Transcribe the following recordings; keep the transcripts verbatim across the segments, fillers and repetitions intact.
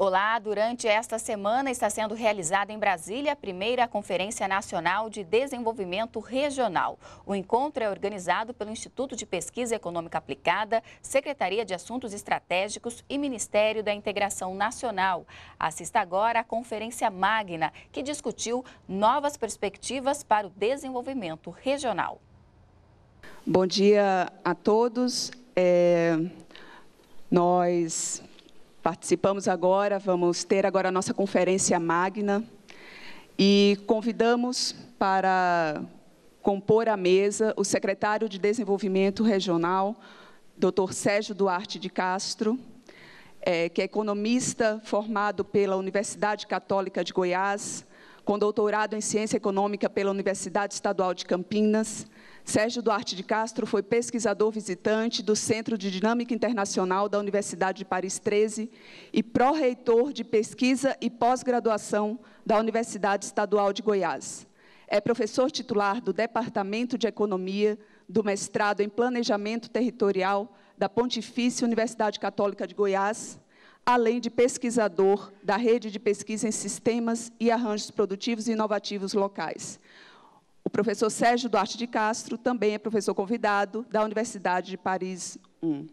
Olá, durante esta semana está sendo realizada em Brasília a primeira Conferência Nacional de Desenvolvimento Regional. O encontro é organizado pelo Instituto de Pesquisa Econômica Aplicada, Secretaria de Assuntos Estratégicos e Ministério da Integração Nacional. Assista agora à Conferência Magna, que discutiu novas perspectivas para o desenvolvimento regional. Bom dia a todos. É, nós... Participamos agora, vamos ter agora a nossa conferência magna e convidamos para compor a mesa o secretário de Desenvolvimento Regional, doutor Sérgio Duarte de Castro, é, que é economista formado pela Universidade Católica de Goiás, com doutorado em Ciência Econômica pela Universidade Estadual de Campinas. Sérgio Duarte de Castro foi pesquisador visitante do Centro de Dinâmica Internacional da Universidade de Paris treze e pró-reitor de pesquisa e pós-graduação da Universidade Estadual de Goiás. É professor titular do Departamento de Economia do mestrado em Planejamento Territorial da Pontifícia Universidade Católica de Goiás, além de pesquisador da Rede de Pesquisa em Sistemas e Arranjos Produtivos e Inovativos Locais. O professor Sérgio Duarte de Castro também é professor convidado da Universidade de Paris um.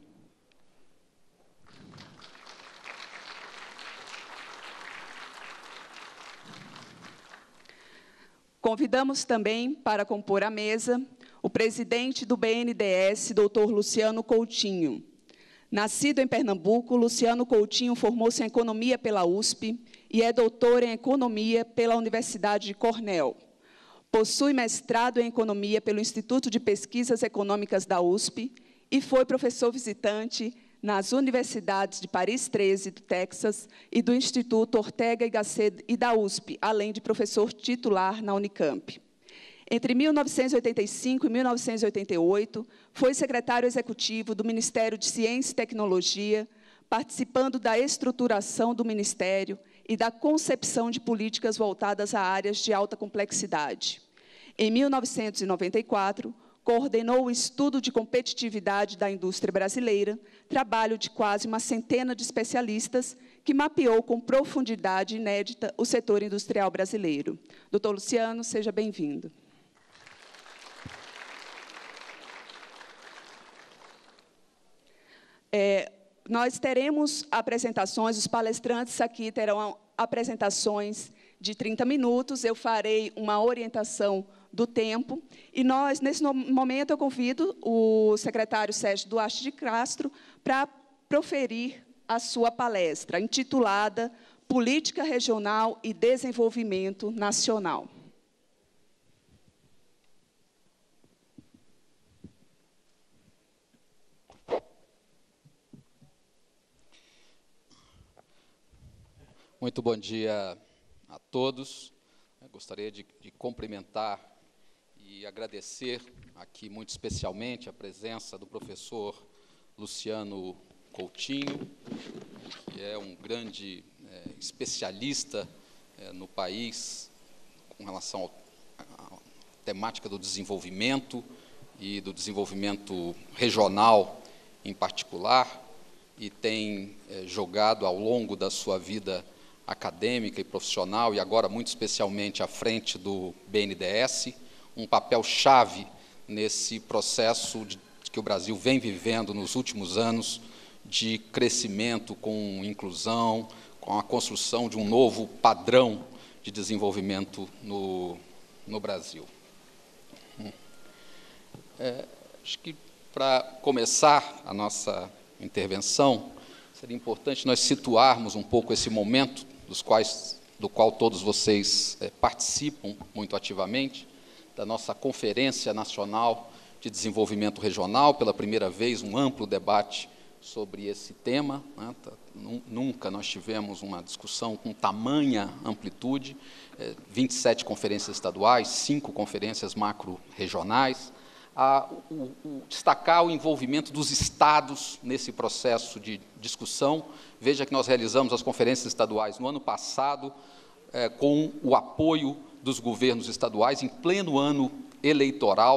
Convidamos também para compor a mesa o presidente do B N D E S, doutor Luciano Coutinho. Nascido em Pernambuco, Luciano Coutinho formou-se em Economia pela U S P e é doutor em Economia pela Universidade de Cornell. Possui mestrado em Economia pelo Instituto de Pesquisas Econômicas da U S P e foi professor visitante nas universidades de Paris treze, do Texas, e do Instituto Ortega y Gasset e da U S P, além de professor titular na Unicamp. Entre mil novecentos e oitenta e cinco e mil novecentos e oitenta e oito, foi secretário executivo do Ministério de Ciência e Tecnologia, participando da estruturação do Ministério e da concepção de políticas voltadas a áreas de alta complexidade. Em mil novecentos e noventa e quatro, coordenou o estudo de competitividade da indústria brasileira, trabalho de quase uma centena de especialistas que mapeou com profundidade inédita o setor industrial brasileiro. doutor Luciano, seja bem-vindo. É, nós teremos apresentações, os palestrantes aqui terão apresentações de trinta minutos, eu farei uma orientação do tempo, e nós, nesse momento, eu convido o secretário Sérgio Duarte de Castro para proferir a sua palestra, intitulada Política Regional e Desenvolvimento Nacional. Muito bom dia a todos. Eu gostaria de, de cumprimentar e agradecer aqui muito especialmente a presença do professor Luciano Coutinho, que é um grande é, especialista é, no país com relação ao, à temática do desenvolvimento e do desenvolvimento regional em particular, e tem é, jogado ao longo da sua vida acadêmica e profissional, e agora muito especialmente à frente do B N D E S, um papel-chave nesse processo de, que o Brasil vem vivendo nos últimos anos de crescimento com inclusão, com a construção de um novo padrão de desenvolvimento no, no Brasil. É, acho que, para começar a nossa intervenção, seria importante nós situarmos um pouco esse momento dos quais, do qual todos vocês é, participam muito ativamente, da nossa Conferência Nacional de Desenvolvimento Regional, pela primeira vez um amplo debate sobre esse tema, né? Nunca nós tivemos uma discussão com tamanha amplitude, é, vinte e sete conferências estaduais, cinco conferências macro-regionais, a, o, o, destacar o envolvimento dos estados nesse processo de discussão. Veja que nós realizamos as conferências estaduais no ano passado, é, com o apoio dos governos estaduais, em pleno ano eleitoral,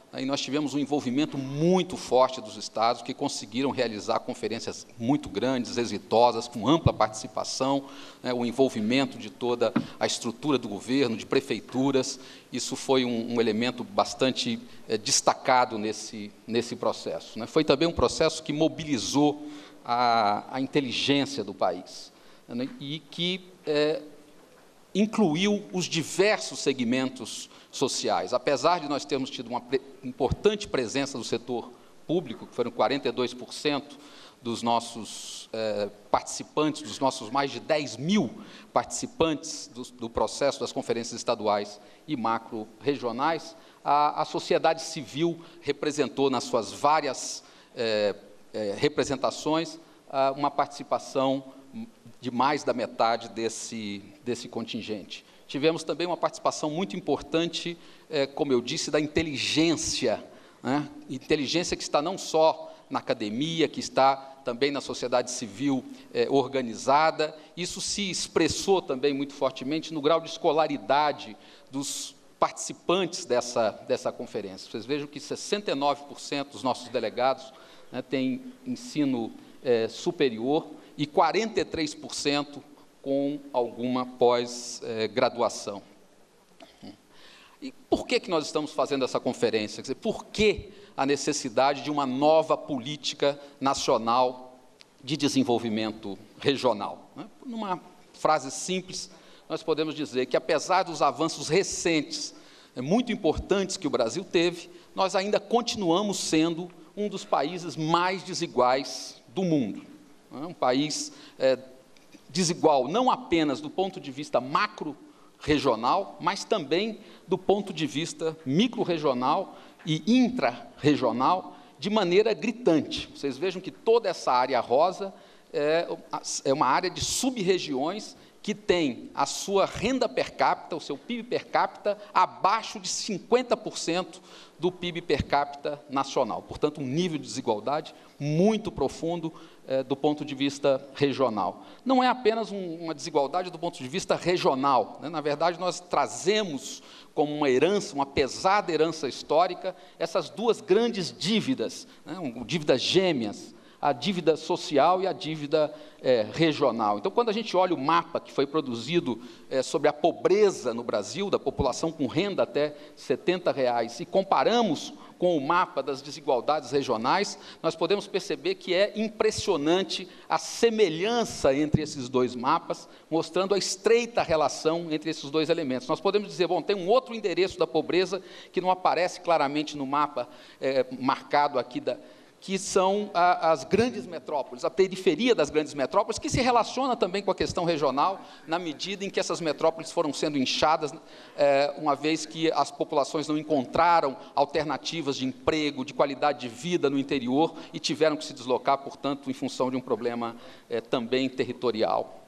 e nós tivemos um envolvimento muito forte dos estados, que conseguiram realizar conferências muito grandes, exitosas, com ampla participação, né, o envolvimento de toda a estrutura do governo, de prefeituras. Isso foi um, um elemento bastante é, destacado nesse, nesse processo, né. Foi também um processo que mobilizou a, a inteligência do país, né, e que é, incluiu os diversos segmentos sociais. Apesar de nós termos tido uma pre importante presença do setor público, que foram quarenta e dois por cento dos nossos eh, participantes, dos nossos mais de dez mil participantes do, do processo das conferências estaduais e macro-regionais, a, a sociedade civil representou nas suas várias eh, eh, representações ah, uma participação de mais da metade desse, desse contingente. Tivemos também uma participação muito importante, eh, como eu disse, da inteligência, né? Inteligência que está não só na academia, que está também na sociedade civil eh, organizada. Isso se expressou também muito fortemente no grau de escolaridade dos participantes dessa, dessa conferência. Vocês vejam que sessenta e nove por cento dos nossos delegados, né, têm ensino eh, superior, e quarenta e três por cento com alguma pós-graduação. E por que que nós estamos fazendo essa conferência? Quer dizer, por que a necessidade de uma nova política nacional de desenvolvimento regional? Numa frase simples, nós podemos dizer que, apesar dos avanços recentes, muito importantes que o Brasil teve, nós ainda continuamos sendo um dos países mais desiguais do mundo. Um país é, desigual, não apenas do ponto de vista macro-regional, mas também do ponto de vista micro-regional e intra-regional, de maneira gritante. Vocês vejam que toda essa área rosa é, é uma área de sub-regiões que tem a sua renda per capita, o seu P I B per capita, abaixo de cinquenta por cento do P I B per capita nacional. Portanto, um nível de desigualdade muito profundo eh, do ponto de vista regional. Não é apenas um, uma desigualdade do ponto de vista regional, né? Na verdade, nós trazemos como uma herança, uma pesada herança histórica, essas duas grandes dívidas, né? Dívidas gêmeas, a dívida social e a dívida é, regional. Então, quando a gente olha o mapa que foi produzido é, sobre a pobreza no Brasil, da população com renda até setenta reais, e comparamos com o mapa das desigualdades regionais, nós podemos perceber que é impressionante a semelhança entre esses dois mapas, mostrando a estreita relação entre esses dois elementos. Nós podemos dizer, bom, tem um outro endereço da pobreza que não aparece claramente no mapa é, marcado aqui da que são a, as grandes metrópoles, a periferia das grandes metrópoles, que se relaciona também com a questão regional, na medida em que essas metrópoles foram sendo inchadas, é, uma vez que as populações não encontraram alternativas de emprego, de qualidade de vida no interior, e tiveram que se deslocar, portanto, em função de um problema é, também territorial.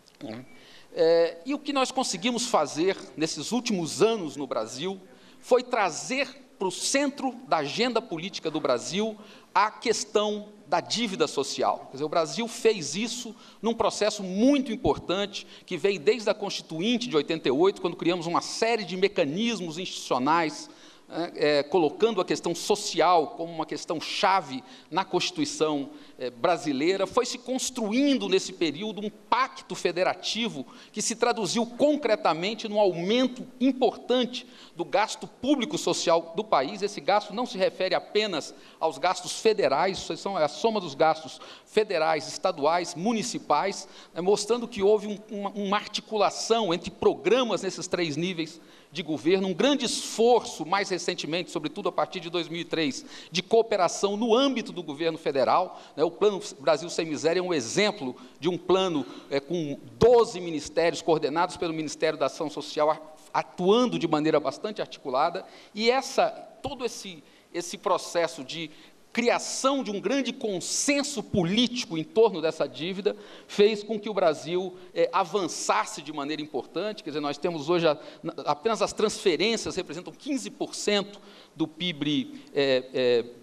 É, e o que nós conseguimos fazer nesses últimos anos no Brasil foi trazer para o centro da agenda política do Brasil a questão da dívida social. Quer dizer, o Brasil fez isso num processo muito importante, que veio desde a Constituinte de oitenta e oito, quando criamos uma série de mecanismos institucionais, é, é, colocando a questão social como uma questão chave na Constituição é, brasileira. Foi se construindo nesse período um pacto federativo que se traduziu concretamente num aumento importante do gasto público social do país. Esse gasto não se refere apenas aos gastos federais, isso são a soma dos gastos federais, estaduais, municipais, né, mostrando que houve um, uma, uma articulação entre programas nesses três níveis de governo, um grande esforço, mais recentemente, sobretudo a partir de dois mil e três, de cooperação no âmbito do governo federal. Né, o Plano Brasil Sem Miséria é um exemplo de um plano é, com doze ministérios coordenados pelo Ministério da Ação Social, atuando de maneira bastante articulada, e essa, todo esse, esse processo de criação de um grande consenso político em torno dessa dívida fez com que o Brasil é, avançasse de maneira importante. Quer dizer, nós temos hoje, a, apenas as transferências representam quinze por cento do P I B é, é,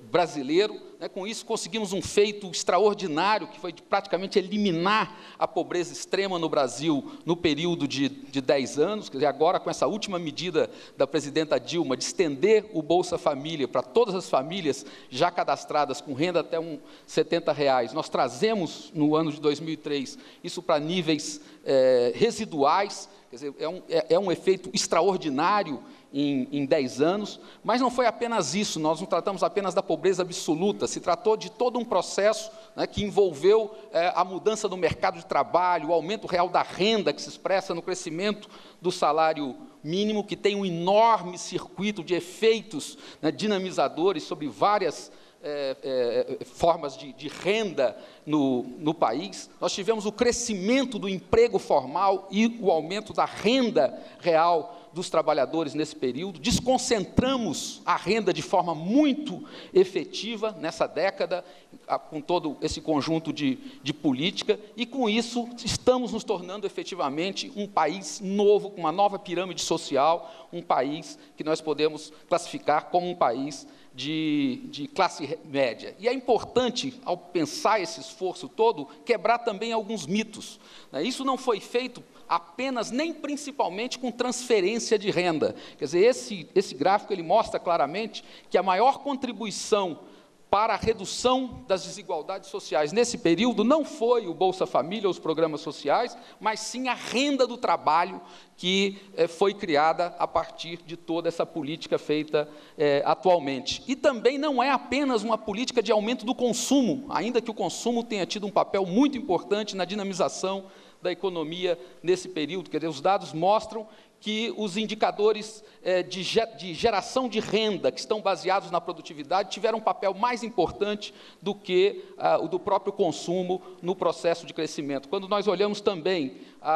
brasileiro. Né? Com isso, conseguimos um feito extraordinário, que foi de praticamente eliminar a pobreza extrema no Brasil no período de, de dez anos. Quer dizer, agora, com essa última medida da presidenta Dilma, de estender o Bolsa Família para todas as famílias já cadastradas com renda até um setenta reais, nós trazemos, no ano de dois mil e três, isso para níveis é, residuais. Quer dizer, é um, é, é um efeito extraordinário em, em dez anos, mas não foi apenas isso, nós não tratamos apenas da pobreza absoluta, se tratou de todo um processo, né, que envolveu é, a mudança do mercado de trabalho, o aumento real da renda, que se expressa no crescimento do salário mínimo, que tem um enorme circuito de efeitos, né, dinamizadores sobre várias É, é, formas de, de renda no, no país. Nós tivemos o crescimento do emprego formal e o aumento da renda real dos trabalhadores nesse período. Desconcentramos a renda de forma muito efetiva nessa década, com todo esse conjunto de, de política, e com isso estamos nos tornando efetivamente um país novo, com uma nova pirâmide social, um país que nós podemos classificar como um país De, de classe média. E é importante, ao pensar esse esforço todo, quebrar também alguns mitos. Isso não foi feito apenas, nem principalmente, com transferência de renda. Quer dizer, esse, esse gráfico ele mostra claramente que a maior contribuição para a redução das desigualdades sociais nesse período não foi o Bolsa Família ou os programas sociais, mas sim a renda do trabalho que eh, foi criada a partir de toda essa política feita eh, atualmente. E também não é apenas uma política de aumento do consumo, ainda que o consumo tenha tido um papel muito importante na dinamização da economia nesse período. Quer dizer, os dados mostram que os indicadores eh, de, de geração de renda, que estão baseados na produtividade, tiveram um papel mais importante do que ah, o do próprio consumo no processo de crescimento. Quando nós olhamos também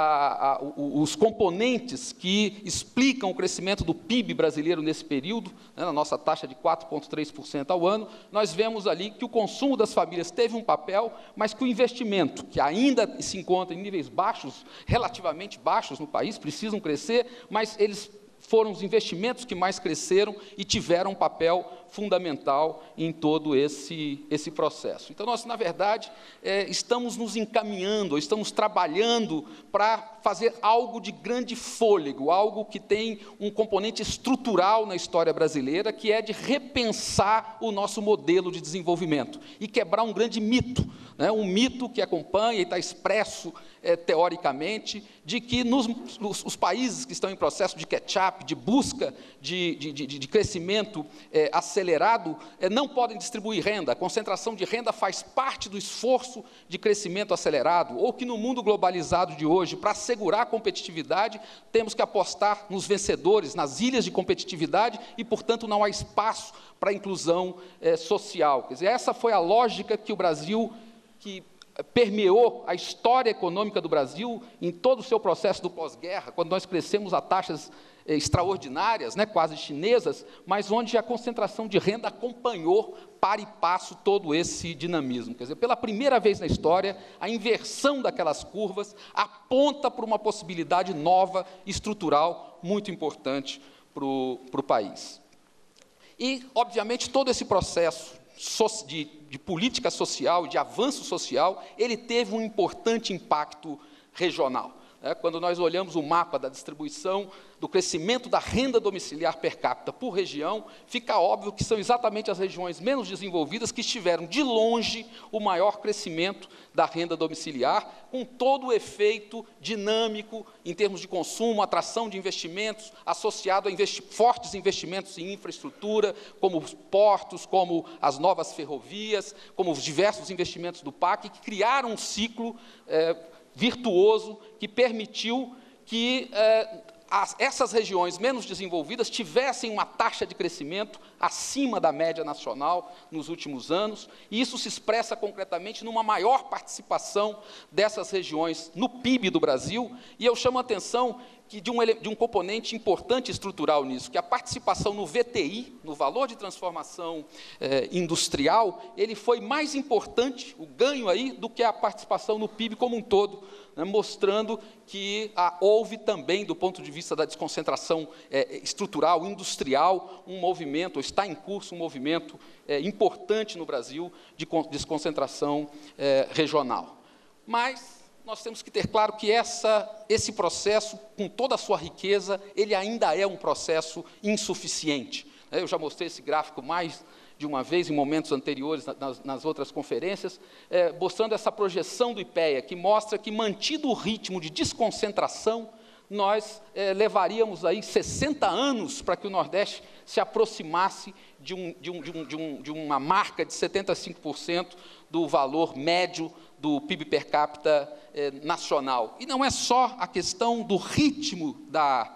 a, a, os componentes que explicam o crescimento do P I B brasileiro nesse período, né, na nossa taxa de quatro vírgula três por cento ao ano, nós vemos ali que o consumo das famílias teve um papel, mas que o investimento, que ainda se encontra em níveis baixos, relativamente baixos no país, precisam crescer, mas eles foram os investimentos que mais cresceram e tiveram um papel fundamental em todo esse, esse processo. Então, nós, na verdade, é, estamos nos encaminhando, estamos trabalhando para fazer algo de grande fôlego, algo que tem um componente estrutural na história brasileira, que é de repensar o nosso modelo de desenvolvimento e quebrar um grande mito, né, um mito que acompanha e está expresso é, teoricamente, de que nos, nos os países que estão em processo de catch-up, de busca de, de, de, de crescimento é, acelerado, é, não podem distribuir renda. A concentração de renda faz parte do esforço de crescimento acelerado, ou que no mundo globalizado de hoje, para assegurar a competitividade, temos que apostar nos vencedores, nas ilhas de competitividade, e, portanto, não há espaço para a inclusão é, social. Quer dizer, essa foi a lógica que o Brasil, que permeou a história econômica do Brasil em todo o seu processo do pós-guerra, quando nós crescemos a taxas eh, extraordinárias, né, quase chinesas, mas onde a concentração de renda acompanhou para e passo todo esse dinamismo. Quer dizer, pela primeira vez na história, a inversão daquelas curvas aponta para uma possibilidade nova, estrutural, muito importante para o país. E, obviamente, todo esse processo De, de política social, de avanço social, ele teve um importante impacto regional. É, quando nós olhamos o mapa da distribuição do crescimento da renda domiciliar per capita por região, fica óbvio que são exatamente as regiões menos desenvolvidas que tiveram, de longe, o maior crescimento da renda domiciliar, com todo o efeito dinâmico em termos de consumo, atração de investimentos, associado a investi- fortes investimentos em infraestrutura, como os portos, como as novas ferrovias, como os diversos investimentos do P A C, que criaram um ciclo é, virtuoso que permitiu que eh, as, essas regiões menos desenvolvidas tivessem uma taxa de crescimento acima da média nacional nos últimos anos, e isso se expressa concretamente numa maior participação dessas regiões no P I B do Brasil, e eu chamo a atenção que de um, de um componente importante estrutural nisso, que a participação no V T I, no valor de transformação eh, industrial, ele foi mais importante, o ganho aí, do que a participação no P I B como um todo, né, mostrando que ah, houve também, do ponto de vista da desconcentração eh, estrutural, industrial, um movimento, está em curso um movimento eh, importante no Brasil de desconcentração eh, regional. Mas nós temos que ter claro que essa, esse processo, com toda a sua riqueza, ele ainda é um processo insuficiente. Eu já mostrei esse gráfico mais de uma vez, em momentos anteriores, nas, nas outras conferências, é, mostrando essa projeção do IPEA, que mostra que, mantido o ritmo de desconcentração, nós é, levaríamos aí sessenta anos para que o Nordeste se aproximasse de, um, de, um, de, um, de, um, de uma marca de setenta e cinco por cento do valor médio do P I B per capita eh, nacional. E não é só a questão do ritmo da,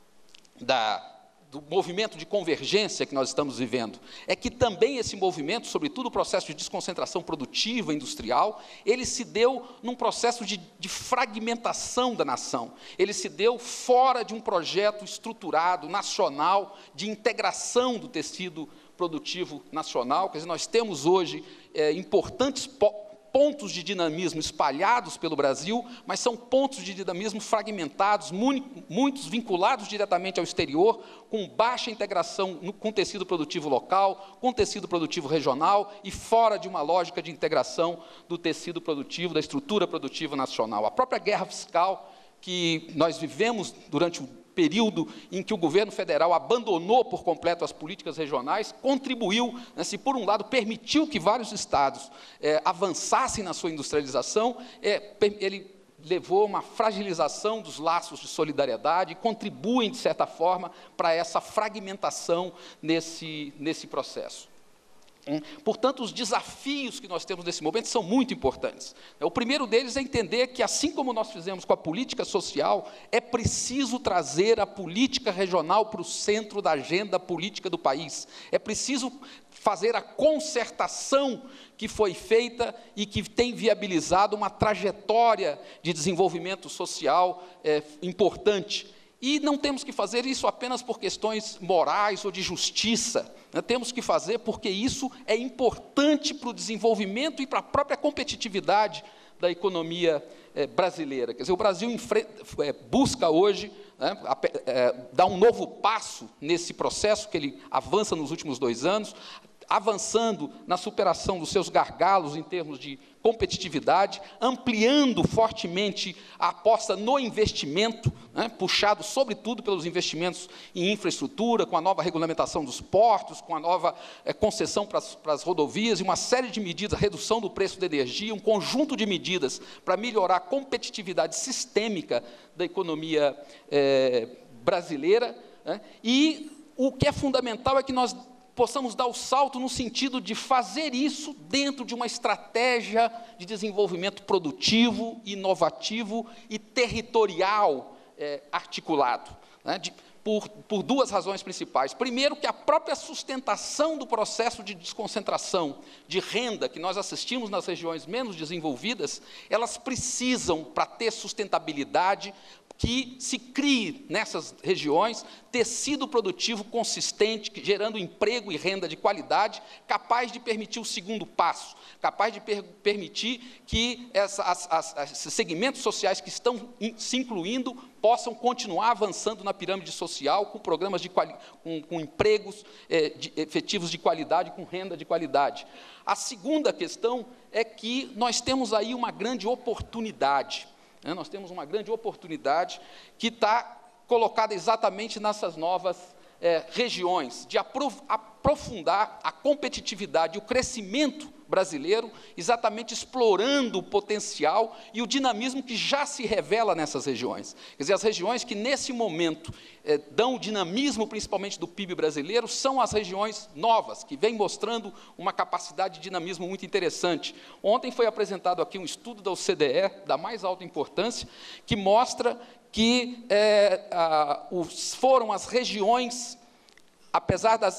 da, do movimento de convergência que nós estamos vivendo, é que também esse movimento, sobretudo o processo de desconcentração produtiva industrial, ele se deu num processo de, de fragmentação da nação. Ele se deu fora de um projeto estruturado, nacional, de integração do tecido produtivo nacional. Quer dizer, nós temos hoje eh, importantes po pontos de dinamismo espalhados pelo Brasil, mas são pontos de dinamismo fragmentados, muitos vinculados diretamente ao exterior, com baixa integração no, com o tecido produtivo local, com o tecido produtivo regional e fora de uma lógica de integração do tecido produtivo, da estrutura produtiva nacional. A própria guerra fiscal que nós vivemos durante o período em que o governo federal abandonou por completo as políticas regionais, contribuiu, né, se por um lado permitiu que vários estados é, avançassem na sua industrialização, é, ele levou a uma fragilização dos laços de solidariedade e contribuem, de certa forma, para essa fragmentação nesse, nesse processo. Portanto, os desafios que nós temos nesse momento são muito importantes. O primeiro deles é entender que, assim como nós fizemos com a política social, é preciso trazer a política regional para o centro da agenda política do país. É preciso fazer a concertação que foi feita e que tem viabilizado uma trajetória de desenvolvimento social é, importante. E não temos que fazer isso apenas por questões morais ou de justiça, né? Temos que fazer porque isso é importante para o desenvolvimento e para a própria competitividade da economia eh, brasileira. Quer dizer, o Brasil enfrenta, eh, busca hoje, né, a, eh, dar um novo passo nesse processo que ele avança nos últimos dois anos, avançando na superação dos seus gargalos em termos de competitividade, ampliando fortemente a aposta no investimento, né, puxado sobretudo pelos investimentos em infraestrutura, com a nova regulamentação dos portos, com a nova é, concessão para as, para as rodovias, e uma série de medidas, redução do preço da energia, um conjunto de medidas para melhorar a competitividade sistêmica da economia é, brasileira, né, e o que é fundamental é que nós possamos dar o salto no sentido de fazer isso dentro de uma estratégia de desenvolvimento produtivo, inovativo e territorial é, articulado, né, de, por, por duas razões principais. Primeiro, que a própria sustentação do processo de desconcentração de renda que nós assistimos nas regiões menos desenvolvidas, elas precisam, para ter sustentabilidade, que se crie nessas regiões tecido produtivo consistente, gerando emprego e renda de qualidade, capaz de permitir o segundo passo, capaz de per permitir que essa, as, as, esses segmentos sociais que estão in, se incluindo possam continuar avançando na pirâmide social, com programas de quali com, com empregos eh, de, efetivos de qualidade, com renda de qualidade. A segunda questão é que nós temos aí uma grande oportunidade. Nós temos uma grande oportunidade que está colocada exatamente nessas novas é, regiões, de aprofundar a competitividade e o crescimento brasileiro, exatamente explorando o potencial e o dinamismo que já se revela nessas regiões. Quer dizer, as regiões que, nesse momento, é, dão o dinamismo, principalmente do P I B brasileiro, são as regiões novas, que vêm mostrando uma capacidade de dinamismo muito interessante. Ontem foi apresentado aqui um estudo da O C D E, da mais alta importância, que mostra que é, a, os, foram as regiões, apesar de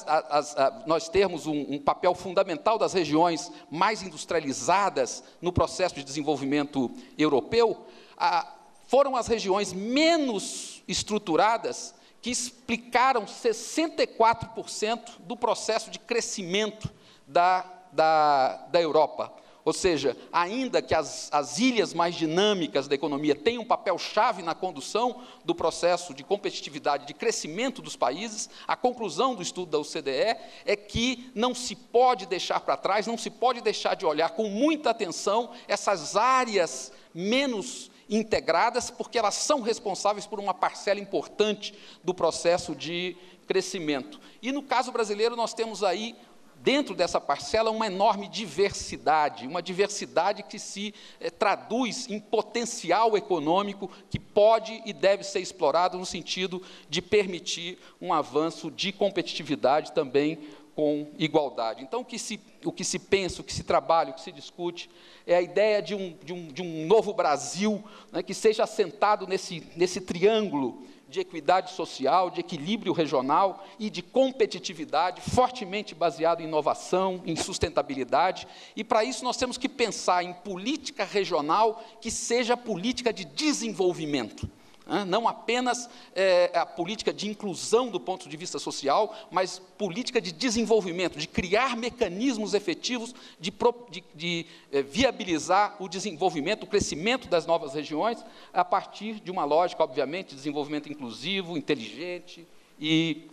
nós termos um, um papel fundamental das regiões mais industrializadas no processo de desenvolvimento europeu, a, foram as regiões menos estruturadas que explicaram sessenta e quatro por cento do processo de crescimento da, da, da Europa. Ou seja, ainda que as, as ilhas mais dinâmicas da economia tenham um papel-chave na condução do processo de competitividade, de crescimento dos países, a conclusão do estudo da O C D E é que não se pode deixar para trás, não se pode deixar de olhar com muita atenção essas áreas menos integradas, porque elas são responsáveis por uma parcela importante do processo de crescimento. E, no caso brasileiro, nós temos aí, dentro dessa parcela, uma enorme diversidade, uma diversidade que se eh, traduz em potencial econômico que pode e deve ser explorado no sentido de permitir um avanço de competitividade também com igualdade. Então, o que se, o que se pensa, o que se trabalha, o que se discute, é a ideia de um, de um, de um novo Brasil, né, que seja assentado nesse, nesse triângulo de equidade social, de equilíbrio regional e de competitividade, fortemente baseado em inovação, em sustentabilidade. E, para isso, nós temos que pensar em política regional que seja política de desenvolvimento. Não apenas é, a política de inclusão do ponto de vista social, mas política de desenvolvimento, de criar mecanismos efetivos de, de, de é, viabilizar o desenvolvimento, o crescimento das novas regiões, a partir de uma lógica, obviamente, de desenvolvimento inclusivo, inteligente e,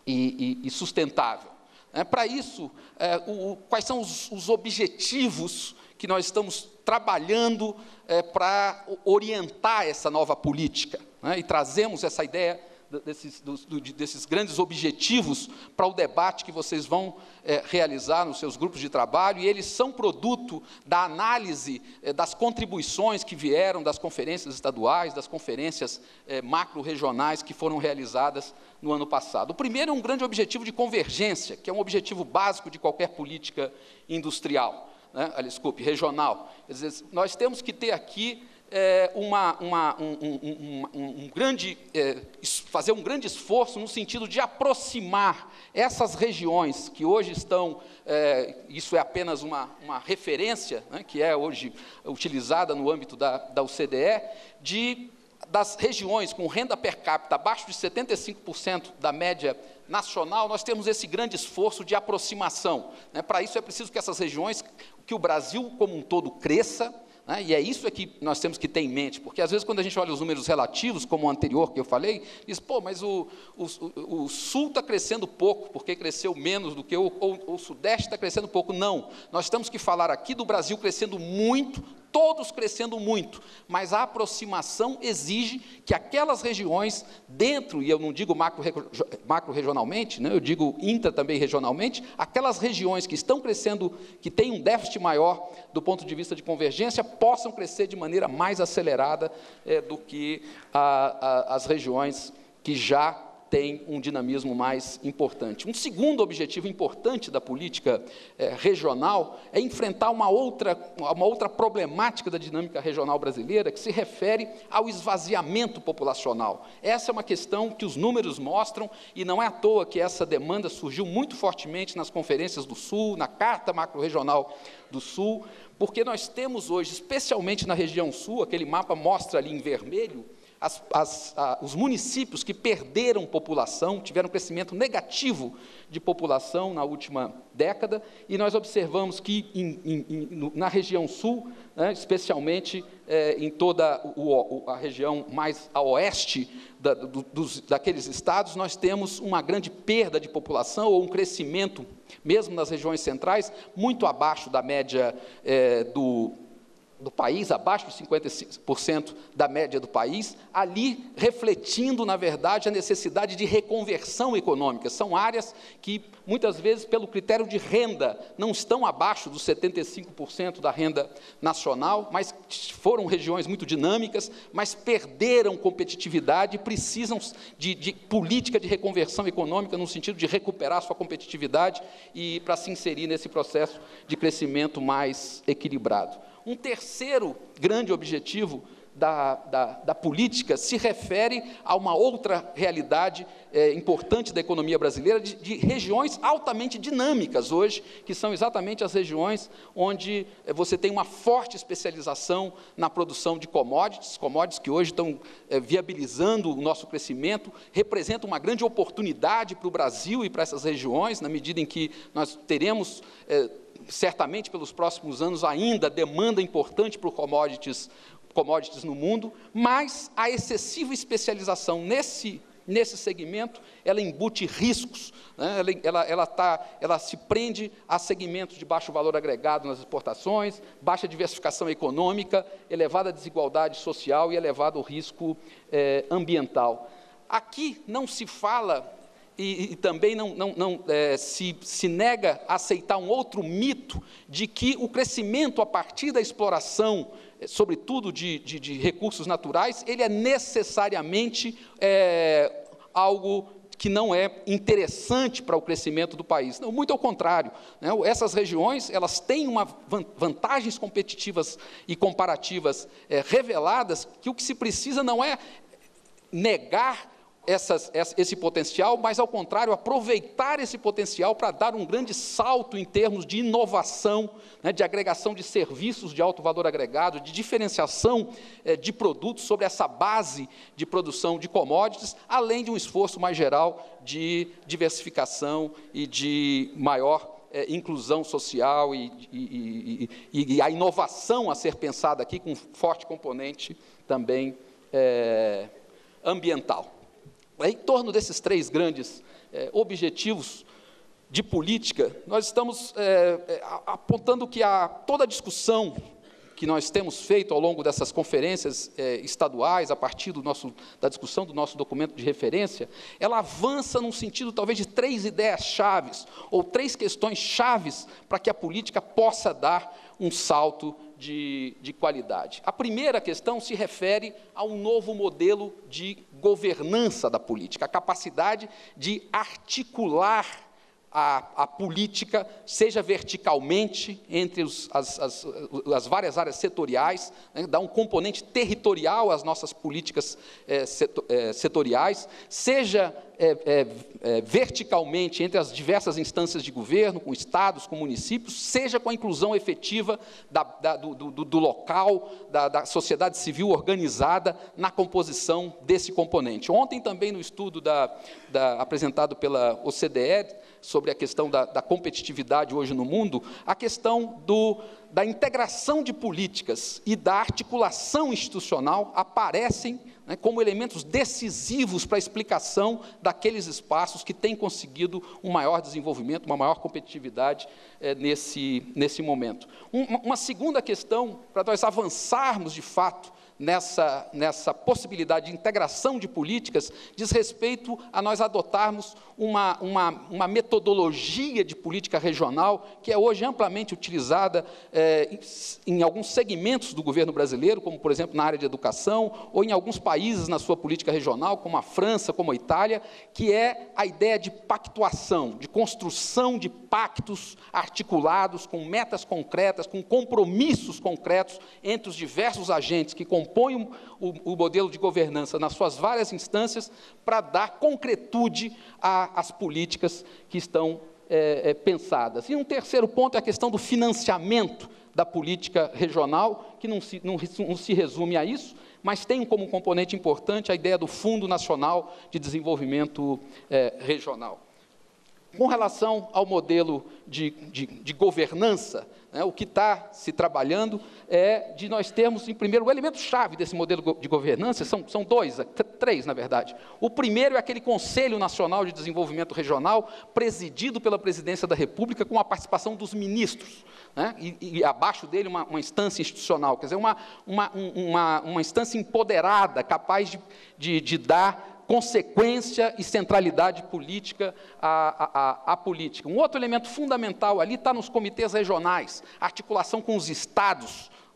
e, e sustentável. É, para isso, é, o, quais são os, os objetivos que nós estamos trabalhando é, para orientar essa nova política, né? E trazemos essa ideia desses, dos, desses grandes objetivos para o debate que vocês vão é, realizar nos seus grupos de trabalho, e eles são produto da análise é, das contribuições que vieram das conferências estaduais, das conferências é, macro-regionais que foram realizadas no ano passado. O primeiro é um grande objetivo de convergência, que é um objetivo básico de qualquer política industrial. Né, desculpe, regional. Quer dizer, nós temos que ter aqui é, uma, uma, um, um, um, um grande, é, fazer um grande esforço no sentido de aproximar essas regiões que hoje estão, é, isso é apenas uma, uma referência, né, que é hoje utilizada no âmbito da, da O C D E, de, das regiões com renda per capita abaixo de setenta e cinco por cento da média nacional, nós temos esse grande esforço de aproximação. Né? Para isso é preciso que essas regiões, que o Brasil como um todo cresça, né? E é isso que nós temos que ter em mente, porque às vezes quando a gente olha os números relativos, como o anterior que eu falei, diz, pô, mas o, o, o Sul está crescendo pouco, porque cresceu menos do que o, o, o Sudeste está crescendo pouco. Não, nós temos que falar aqui do Brasil crescendo muito, todos crescendo muito, mas a aproximação exige que aquelas regiões dentro, e eu não digo macro, macro-regionalmente, né, eu digo intra também regionalmente, aquelas regiões que estão crescendo, que têm um déficit maior do ponto de vista de convergência, possam crescer de maneira mais acelerada é, do que a, a, as regiões que já tem um dinamismo mais importante. Um segundo objetivo importante da política eh, regional é enfrentar uma outra, uma outra problemática da dinâmica regional brasileira, que se refere ao esvaziamento populacional. Essa é uma questão que os números mostram, e não é à toa que essa demanda surgiu muito fortemente nas conferências do Sul, na Carta Macro-Regional do Sul, porque nós temos hoje, especialmente na região Sul, aquele mapa mostra ali em vermelho, As, as, a, os municípios que perderam população, tiveram um crescimento negativo de população na última década, e nós observamos que em, em, em, na região sul, né, especialmente é, em toda o, a região mais a oeste da, do, dos, daqueles estados, nós temos uma grande perda de população, ou um crescimento, mesmo nas regiões centrais, muito abaixo da média é, do do país, abaixo de cinquenta e cinco por cento da média do país, ali refletindo, na verdade, a necessidade de reconversão econômica. São áreas que, muitas vezes, pelo critério de renda, não estão abaixo dos setenta e cinco por cento da renda nacional, mas foram regiões muito dinâmicas, mas perderam competitividade e precisam de, de política de reconversão econômica, no sentido de recuperar sua competitividade e para se inserir nesse processo de crescimento mais equilibrado. Um terceiro grande objetivo da, da, da política se refere a uma outra realidade é, importante da economia brasileira, de, de regiões altamente dinâmicas hoje, que são exatamente as regiões onde você tem uma forte especialização na produção de commodities, commodities que hoje estão é, viabilizando o nosso crescimento, representam uma grande oportunidade para o Brasil e para essas regiões, na medida em que nós teremos, é, certamente pelos próximos anos, ainda demanda importante por commodities, commodities no mundo, mas a excessiva especialização nesse, nesse segmento, ela embute riscos, né? ela, ela, ela, tá, ela se prende a segmentos de baixo valor agregado nas exportações, baixa diversificação econômica, elevada desigualdade social e elevado risco eh, ambiental. Aqui não se fala, e, e também não, não, não é, se, se nega a aceitar um outro mito de que o crescimento a partir da exploração, sobretudo de, de, de recursos naturais, ele é necessariamente é, algo que não é interessante para o crescimento do país. Não, muito ao contrário, né? Essas regiões, elas têm uma vantagens competitivas e comparativas é, reveladas, que o que se precisa não é negar Essas, esse potencial, mas, ao contrário, aproveitar esse potencial para dar um grande salto em termos de inovação, né, de agregação de serviços de alto valor agregado, de diferenciação eh, de produtos sobre essa base de produção de commodities, além de um esforço mais geral de diversificação e de maior eh, inclusão social e, e, e, e a inovação a ser pensada aqui com um forte componente também eh, ambiental. Em torno desses três grandes eh, objetivos de política, nós estamos eh, apontando que a, toda a discussão que nós temos feito ao longo dessas conferências eh, estaduais, a partir do nosso, da discussão do nosso documento de referência, ela avança num sentido talvez de três ideias-chaves, ou três questões-chaves para que a política possa dar um salto de, de qualidade. A primeira questão se refere a um novo modelo de governança da política, a capacidade de articular a, a política, seja verticalmente, entre os, as, as, as várias áreas setoriais, né, dar um componente territorial às nossas políticas é, setor, é, setoriais, seja é, é, é, verticalmente entre as diversas instâncias de governo, com estados, com municípios, seja com a inclusão efetiva da, da, do, do, do local, da, da sociedade civil organizada na composição desse componente. Ontem também, no estudo da, da, apresentado pela O C D E, sobre a questão da, da competitividade hoje no mundo, a questão do, da integração de políticas e da articulação institucional aparecem, né, como elementos decisivos para a explicação daqueles espaços que têm conseguido um maior desenvolvimento, uma maior competitividade é, nesse, nesse momento. Um, uma segunda questão, para nós avançarmos de fato Nessa, nessa possibilidade de integração de políticas, diz respeito a nós adotarmos uma, uma, uma metodologia de política regional que é hoje amplamente utilizada é, em, em alguns segmentos do governo brasileiro, como, por exemplo, na área de educação, ou em alguns países na sua política regional, como a França, como a Itália, que é a ideia de pactuação, de construção de pactos articulados com metas concretas, com compromissos concretos entre os diversos agentes que compõem Põe o, o modelo de governança nas suas várias instâncias para dar concretude às políticas que estão é, é, pensadas. E um terceiro ponto é a questão do financiamento da política regional, que não se, não, não se resume a isso, mas tem como componente importante a ideia do Fundo Nacional de Desenvolvimento é, Regional. Com relação ao modelo de, de, de governança, né, o que está se trabalhando é de nós termos, em primeiro, o elemento-chave desse modelo de governança, são, são dois, três, na verdade. O primeiro é aquele Conselho Nacional de Desenvolvimento Regional, presidido pela Presidência da República, com a participação dos ministros, né, e, e abaixo dele uma, uma instância institucional, quer dizer, uma, uma, uma, uma instância empoderada, capaz de, de, de dar consequência e centralidade política à, à, à política. Um outro elemento fundamental ali está nos comitês regionais, articulação com os estados,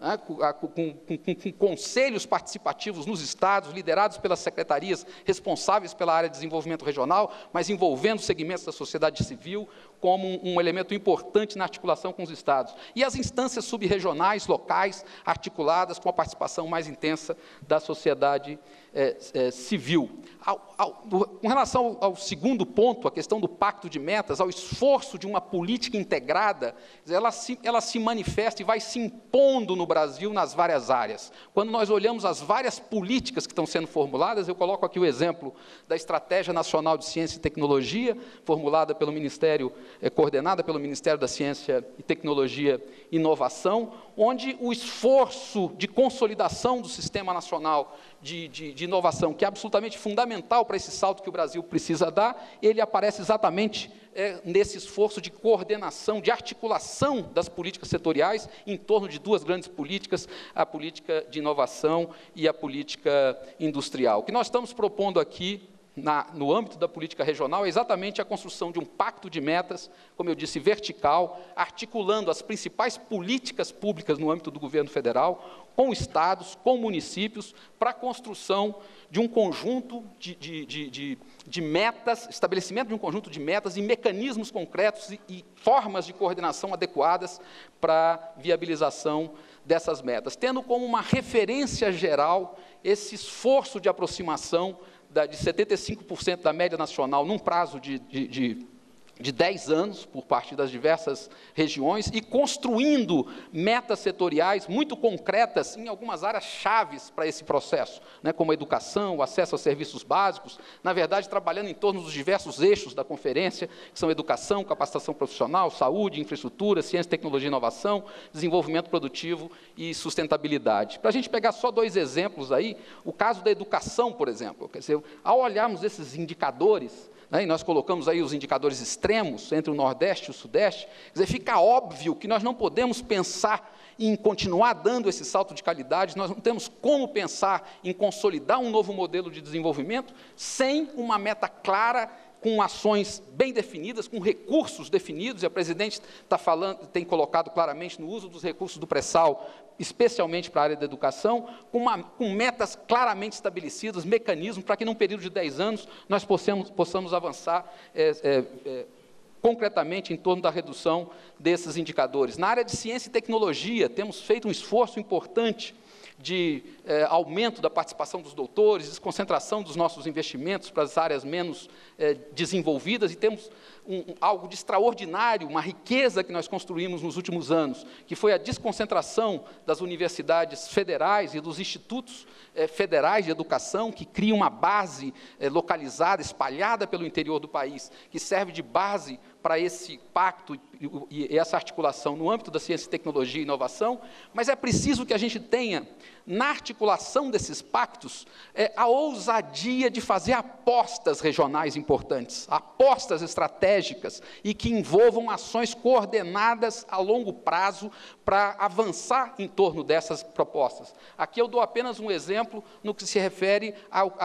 né, com, com, com, com conselhos participativos nos estados, liderados pelas secretarias responsáveis pela área de desenvolvimento regional, mas envolvendo segmentos da sociedade civil, como um, um elemento importante na articulação com os estados. E as instâncias subregionais, locais, articuladas com a participação mais intensa da sociedade é, é, civil. Ao, ao, do, com relação ao, ao segundo ponto, a questão do pacto de metas, ao esforço de uma política integrada, ela se, ela se manifesta e vai se impondo no Brasil nas várias áreas. Quando nós olhamos as várias políticas que estão sendo formuladas, eu coloco aqui o exemplo da Estratégia Nacional de Ciência e Tecnologia, formulada pelo Ministério, é, coordenada pelo Ministério da Ciência e Tecnologia e Inovação, onde o esforço de consolidação do Sistema Nacional de, de, de Inovação, que é absolutamente fundamental para esse salto que o Brasil precisa dar, ele aparece exatamente é, nesse esforço de coordenação, de articulação das políticas setoriais em torno de duas grandes políticas, a política de inovação e a política industrial. O que nós estamos propondo aqui, Na, no âmbito da política regional, é exatamente a construção de um pacto de metas, como eu disse, vertical, articulando as principais políticas públicas no âmbito do governo federal, com estados, com municípios, para a construção de um conjunto de, de, de, de, de metas, estabelecimento de um conjunto de metas e mecanismos concretos e, e formas de coordenação adequadas para a viabilização dessas metas, tendo como uma referência geral esse esforço de aproximação de setenta e cinco por cento da média nacional num prazo de, de, de, de dez anos, por parte das diversas regiões, e construindo metas setoriais muito concretas em algumas áreas chaves para esse processo, né, como a educação, o acesso a serviços básicos, na verdade, trabalhando em torno dos diversos eixos da conferência, que são educação, capacitação profissional, saúde, infraestrutura, ciência, tecnologia e inovação, desenvolvimento produtivo e sustentabilidade. Para a gente pegar só dois exemplos aí, o caso da educação, por exemplo, quer dizer, ao olharmos esses indicadores, né, e nós colocamos aí os indicadores extremos entre o Nordeste e o Sudeste, quer dizer, fica óbvio que nós não podemos pensar em continuar dando esse salto de qualidade, nós não temos como pensar em consolidar um novo modelo de desenvolvimento sem uma meta clara, com ações bem definidas, com recursos definidos, e a presidente está falando, tem colocado claramente no uso dos recursos do pré-sal, especialmente para a área da educação, com, uma, com metas claramente estabelecidas, mecanismos, para que, num período de dez anos, nós possamos, possamos avançar é, é, é, concretamente em torno da redução desses indicadores. Na área de ciência e tecnologia, temos feito um esforço importante de eh, aumento da participação dos doutores, desconcentração dos nossos investimentos para as áreas menos eh, desenvolvidas, e temos um, um, algo de extraordinário, uma riqueza que nós construímos nos últimos anos, que foi a desconcentração das universidades federais e dos institutos eh, federais de educação, que criam uma base eh, localizada, espalhada pelo interior do país, que serve de base para esse pacto e, e essa articulação no âmbito da ciência, tecnologia e inovação, mas é preciso que a gente tenha, na articulação desses pactos, é, a ousadia de fazer apostas regionais importantes, apostas estratégicas, e que envolvam ações coordenadas a longo prazo para avançar em torno dessas propostas. Aqui eu dou apenas um exemplo no que se refere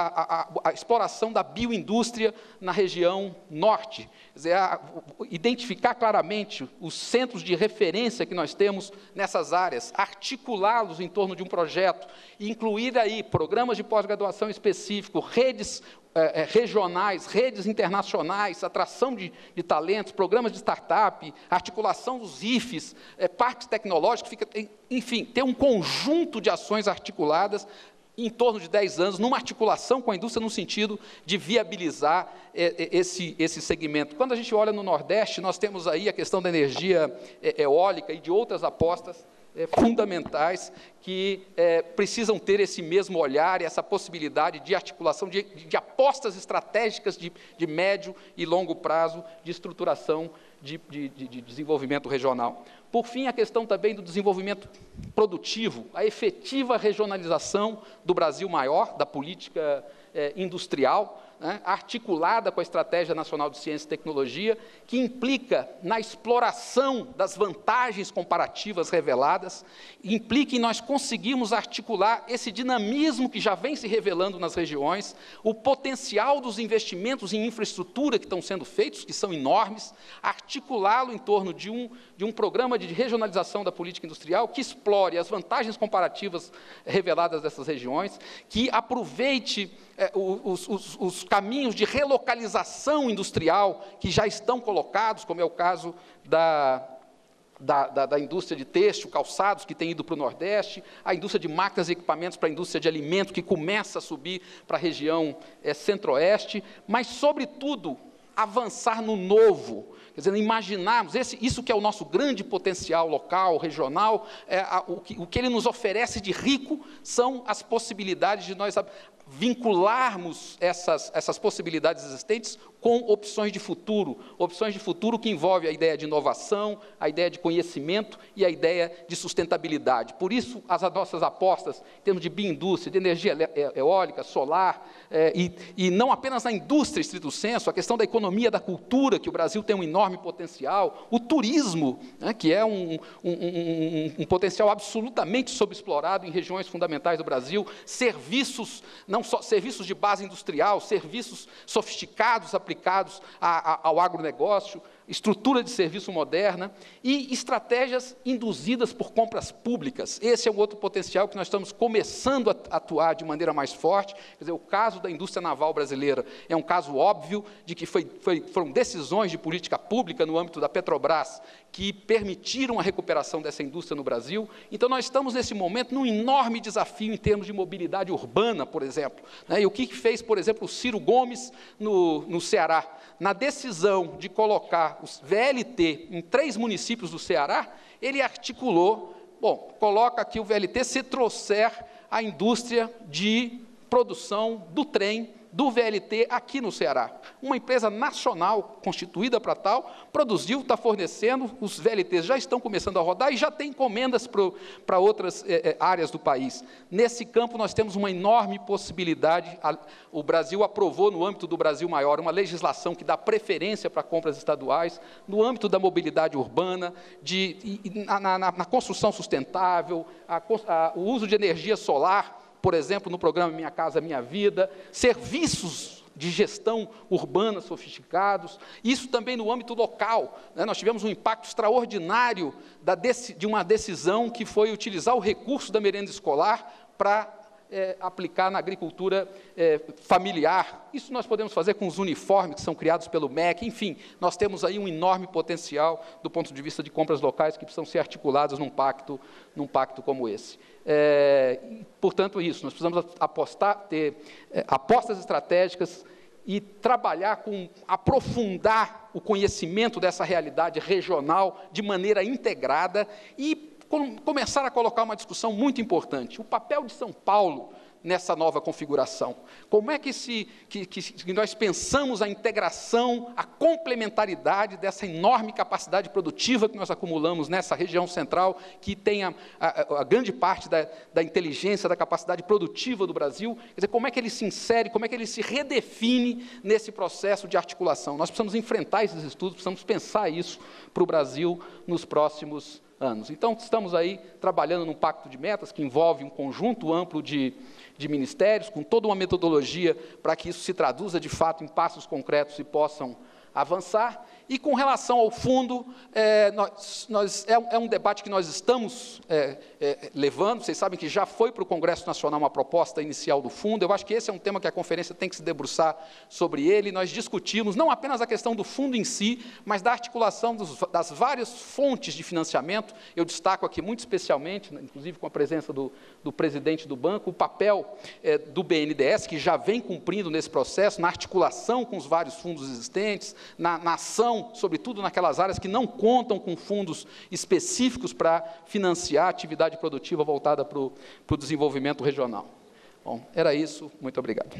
à exploração da bioindústria na região norte, quer dizer, a, identificar claramente os centros de referência que nós temos nessas áreas, articulá-los em torno de um projeto, e incluir aí programas de pós-graduação específico, redes eh, regionais, redes internacionais, atração de, de talentos, programas de startup, articulação dos I F Es, eh, parques tecnológicos, fica, enfim, ter um conjunto de ações articuladas em torno de dez anos, numa articulação com a indústria, no sentido de viabilizar eh, esse, esse segmento. Quando a gente olha no Nordeste, nós temos aí a questão da energia eh, eólica e de outras apostas eh, fundamentais que eh, precisam ter esse mesmo olhar e essa possibilidade de articulação, de, de apostas estratégicas de, de médio e longo prazo, de estruturação de, de, de desenvolvimento regional. Por fim, a questão também do desenvolvimento produtivo, a efetiva regionalização do Brasil maior, da política eh, industrial, né, articulada com a Estratégia Nacional de Ciência e Tecnologia, que implica na exploração das vantagens comparativas reveladas, implica em nós conseguirmos articular esse dinamismo que já vem se revelando nas regiões, o potencial dos investimentos em infraestrutura que estão sendo feitos, que são enormes, articulá-lo em torno de um, de um programa de regionalização da política industrial que explore as vantagens comparativas reveladas dessas regiões, que aproveite é, os, os, os caminhos de relocalização industrial que já estão colocados, como é o caso da, da, da, da indústria de têxtil, calçados, que tem ido para o Nordeste, a indústria de máquinas e equipamentos para a indústria de alimento, que começa a subir para a região é, Centro-Oeste, mas, sobretudo, avançar no novo, quer dizer, imaginarmos, esse, isso que é o nosso grande potencial local, regional, é, a, o, que, o que ele nos oferece de rico são as possibilidades de nós vincularmos essas, essas possibilidades existentes com opções de futuro, opções de futuro que envolvem a ideia de inovação, a ideia de conhecimento e a ideia de sustentabilidade. Por isso, as nossas apostas em termos de bioindústria, de energia eólica, solar, é, e, e não apenas na indústria, estrito senso, a questão da economia, da cultura, que o Brasil tem um enorme potencial, o turismo, né, que é um, um, um, um potencial absolutamente subexplorado em regiões fundamentais do Brasil, serviços, não só serviços de base industrial, serviços sofisticados aplicados a, a, ao agronegócio, estrutura de serviço moderna e estratégias induzidas por compras públicas. Esse é um outro potencial que nós estamos começando a atuar de maneira mais forte. Quer dizer, o caso da indústria naval brasileira é um caso óbvio de que foi, foi, foram decisões de política pública no âmbito da Petrobras que permitiram a recuperação dessa indústria no Brasil. Então, nós estamos, nesse momento, num enorme desafio em termos de mobilidade urbana, por exemplo. Né? E o que fez, por exemplo, o Ciro Gomes no, no Ceará? Na decisão de colocar o V L T em três municípios do Ceará, ele articulou, bom, coloca aqui o V L T se trouxer a indústria de produção do trem, do V L T aqui no Ceará. Uma empresa nacional, constituída para tal, produziu, está fornecendo, os V L Ts já estão começando a rodar e já tem encomendas para outras é, áreas do país. Nesse campo, nós temos uma enorme possibilidade. O Brasil aprovou, no âmbito do Brasil Maior, uma legislação que dá preferência para compras estaduais, no âmbito da mobilidade urbana, de, na, na, na construção sustentável, a, a, o uso de energia solar, por exemplo, no programa Minha Casa Minha Vida, serviços de gestão urbana sofisticados, isso também no âmbito local. Né? Nós tivemos um impacto extraordinário da, de uma decisão que foi utilizar o recurso da merenda escolar para é, aplicar na agricultura é, familiar. Isso nós podemos fazer com os uniformes que são criados pelo M E C, enfim, nós temos aí um enorme potencial do ponto de vista de compras locais que precisam ser articuladas num pacto, num pacto como esse. É, portanto, isso, nós precisamos apostar, ter é, apostas estratégicas e trabalhar com, aprofundar o conhecimento dessa realidade regional de maneira integrada e com, começar a colocar uma discussão muito importante, o papel de São Paulo nessa nova configuração. Como é que, se, que, que, que nós pensamos a integração, a complementaridade dessa enorme capacidade produtiva que nós acumulamos nessa região central, que tem a, a, a grande parte da, da inteligência, da capacidade produtiva do Brasil, quer dizer, como é que ele se insere, como é que ele se redefine nesse processo de articulação. Nós precisamos enfrentar esses estudos, precisamos pensar isso para o Brasil nos próximos anos. Então, estamos aí trabalhando num pacto de metas que envolve um conjunto amplo de, de ministérios, com toda uma metodologia para que isso se traduza, de fato, em passos concretos e possam avançar. E, com relação ao fundo, é, nós, nós, é, é um debate que nós estamos é, é, levando. Vocês sabem que já foi para o Congresso Nacional uma proposta inicial do fundo. Eu acho que esse é um tema que a conferência tem que se debruçar sobre ele. Nós discutimos não apenas a questão do fundo em si, mas da articulação dos, das várias fontes de financiamento. Eu destaco aqui muito especialmente, inclusive com a presença do, do presidente do banco, o papel é, do B N D E S, que já vem cumprindo nesse processo, na articulação com os vários fundos existentes, na, na ação, sobretudo naquelas áreas que não contam com fundos específicos para financiar a atividade produtiva voltada para o, para o desenvolvimento regional. Bom, era isso. Muito obrigado.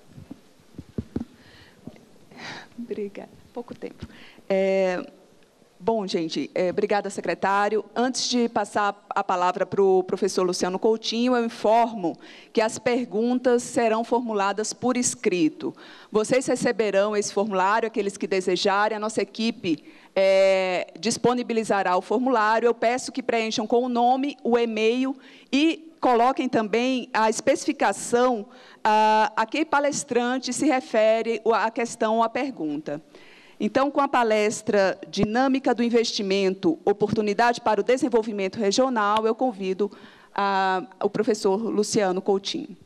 Obrigada. Pouco tempo. É, Bom, gente, é, obrigada, secretário. Antes de passar a palavra para o professor Luciano Coutinho, eu informo que as perguntas serão formuladas por escrito. Vocês receberão esse formulário, aqueles que desejarem, a nossa equipe é, disponibilizará o formulário. Eu peço que preencham com o nome, o e-mail e coloquem também a especificação a, a que palestrante se refere a questão ou a pergunta. Então, com a palestra Dinâmica do Investimento, Oportunidade para o Desenvolvimento Regional, eu convido a, o professor Luciano Coutinho.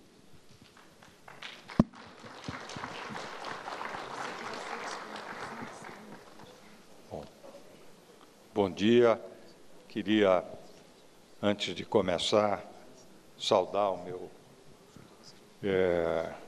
Bom, bom dia. Queria, antes de começar, saudar o meu é,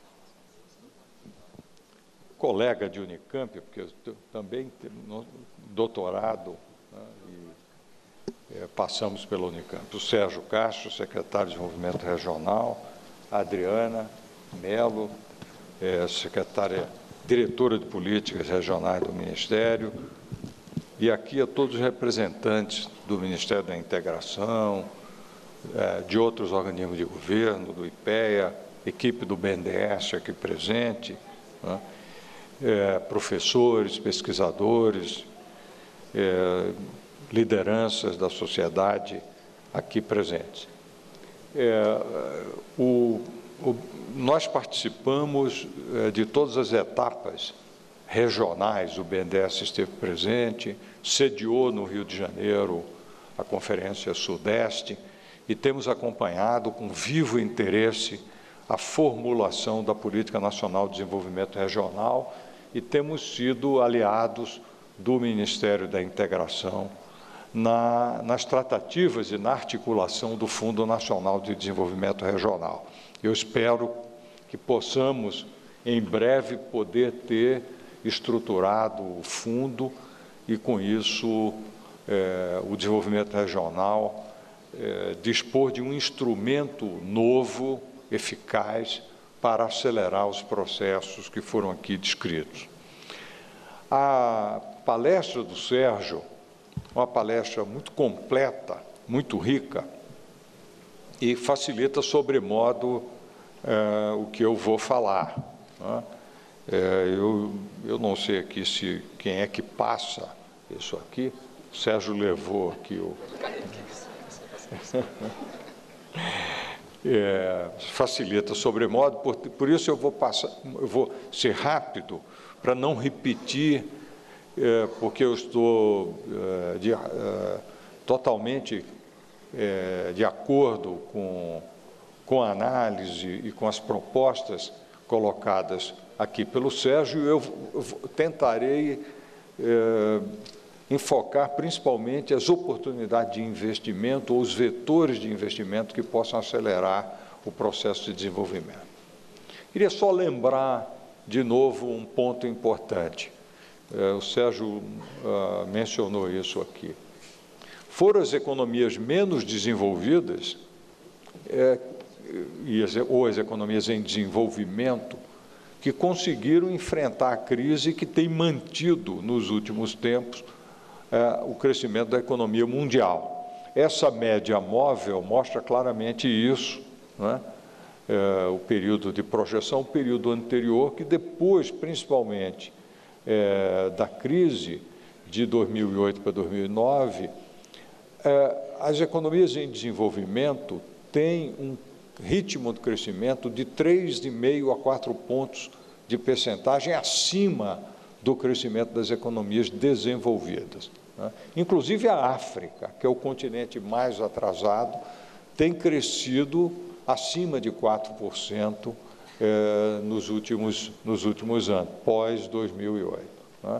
colega de Unicamp, porque eu também tenho doutorado, né, e é, passamos pela Unicamp. O Sérgio Castro, secretário de Desenvolvimento Regional, a Adriana Melo, é, secretária, diretora de Políticas Regionais do Ministério, e aqui a todos os representantes do Ministério da Integração, é, de outros organismos de governo, do IPEA, equipe do B N D E S aqui presente, né, É, professores, pesquisadores, é, lideranças da sociedade aqui presentes. É, o, o, nós participamos é, de todas as etapas regionais, o B N D E S esteve presente, sediou no Rio de Janeiro a Conferência Sudeste e temos acompanhado com vivo interesse a formulação da Política Nacional de Desenvolvimento Regional e temos sido aliados do Ministério da Integração na, nas tratativas e na articulação do Fundo Nacional de Desenvolvimento Regional. Eu espero que possamos, em breve, poder ter estruturado o fundo e, com isso, é, o desenvolvimento regional é, dispor de um instrumento novo, eficaz, para acelerar os processos que foram aqui descritos. A palestra do Sérgio, uma palestra muito completa, muito rica, e facilita sobremodo é, o que eu vou falar. Né? É, eu, eu não sei aqui se quem é que passa isso aqui. O Sérgio levou aqui o... É, facilita sobremodo, por, por isso eu vou passar, eu vou ser rápido para não repetir, é, porque eu estou é, de, é, totalmente é, de acordo com, com a análise e com as propostas colocadas aqui pelo Sérgio. Eu, eu tentarei é, enfocar principalmente as oportunidades de investimento ou os vetores de investimento que possam acelerar o processo de desenvolvimento. Queria só lembrar, de novo, um ponto importante. O Sérgio uh, mencionou isso aqui. Foram as economias menos desenvolvidas, é, e as, ou as economias em desenvolvimento, que conseguiram enfrentar a crise que tem mantido, nos últimos tempos, É, o crescimento da economia mundial. Essa média móvel mostra claramente isso, né? É, o período de projeção, o período anterior, que depois, principalmente, é, da crise de dois mil e oito para dois mil e nove, é, as economias em desenvolvimento têm um ritmo de crescimento de três vírgula cinco a quatro pontos de percentagem acima do crescimento das economias desenvolvidas. Inclusive a África, que é o continente mais atrasado, tem crescido acima de quatro por cento eh, nos, últimos, nos últimos anos, pós dois mil e oito. Né?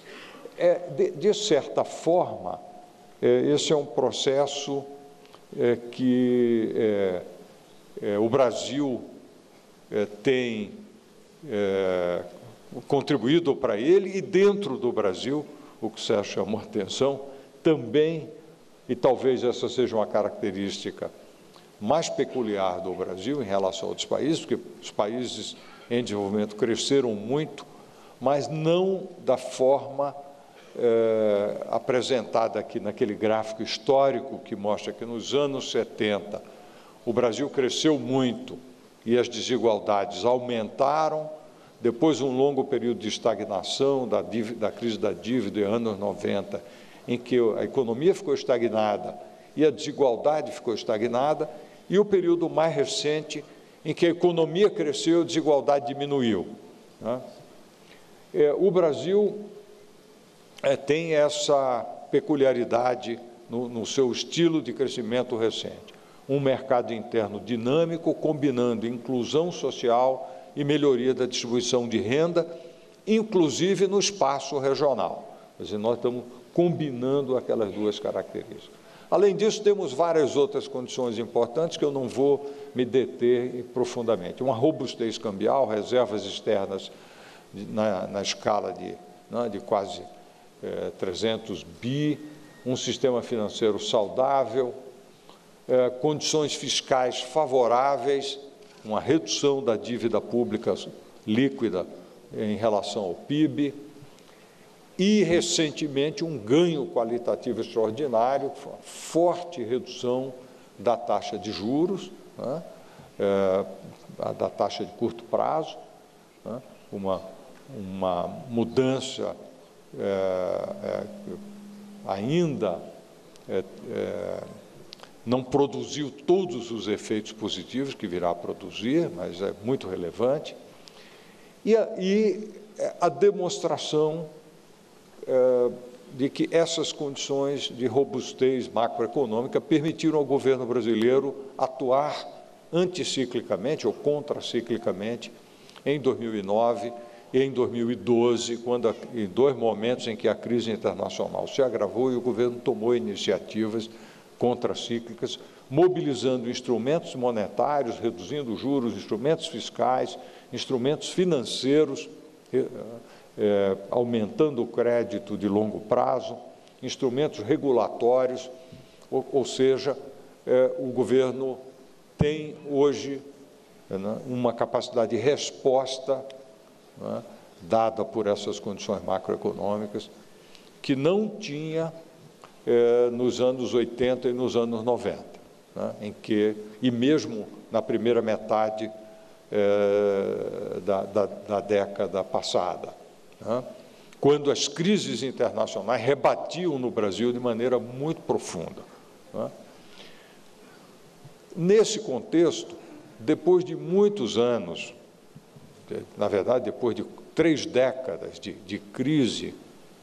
É, de, de certa forma, eh, esse é um processo eh, que eh, eh, o Brasil eh, tem eh, contribuído para ele, e dentro do Brasil, o que o Sérgio chamou a atenção, também, e talvez essa seja uma característica mais peculiar do Brasil em relação a outros países, porque os países em desenvolvimento cresceram muito, mas não da forma é, apresentada aqui naquele gráfico histórico que mostra que nos anos setenta o Brasil cresceu muito e as desigualdades aumentaram, depois um longo período de estagnação, da, dívida, da crise da dívida, em anos noventa, em que a economia ficou estagnada e a desigualdade ficou estagnada, e o período mais recente, em que a economia cresceu e a desigualdade diminuiu, né? É, o Brasil é, tem essa peculiaridade no, no seu estilo de crescimento recente. Um mercado interno dinâmico, combinando inclusão social e melhoria da distribuição de renda, inclusive no espaço regional. Quer dizer, nós estamos combinando aquelas duas características. Além disso, temos várias outras condições importantes que eu não vou me deter profundamente. Uma robustez cambial, reservas externas na, na escala de, né, de quase é, trezentos bi, um sistema financeiro saudável, é, condições fiscais favoráveis, uma redução da dívida pública líquida em relação ao P I B, e, recentemente, um ganho qualitativo extraordinário, forte redução da taxa de juros, né, é, da taxa de curto prazo, né, uma, uma mudança é, é, ainda é, é, não produziu todos os efeitos positivos que virá a produzir, mas é muito relevante, e a, e a demonstração de que essas condições de robustez macroeconômica permitiram ao governo brasileiro atuar anticiclicamente ou contraciclicamente em dois mil e nove e em dois mil e doze, quando, em dois momentos em que a crise internacional se agravou e o governo tomou iniciativas contracíclicas, mobilizando instrumentos monetários, reduzindo juros, instrumentos fiscais, instrumentos financeiros, É, aumentando o crédito de longo prazo, instrumentos regulatórios, ou, ou seja, é, o governo tem hoje, né, uma capacidade de resposta, né, dada por essas condições macroeconômicas, que não tinha é, nos anos oitenta e nos anos noventa, né, em que, e mesmo na primeira metade é, da, da, da década passada, quando as crises internacionais rebatiam no Brasil de maneira muito profunda. Nesse contexto, depois de muitos anos, na verdade, depois de três décadas de, de crise,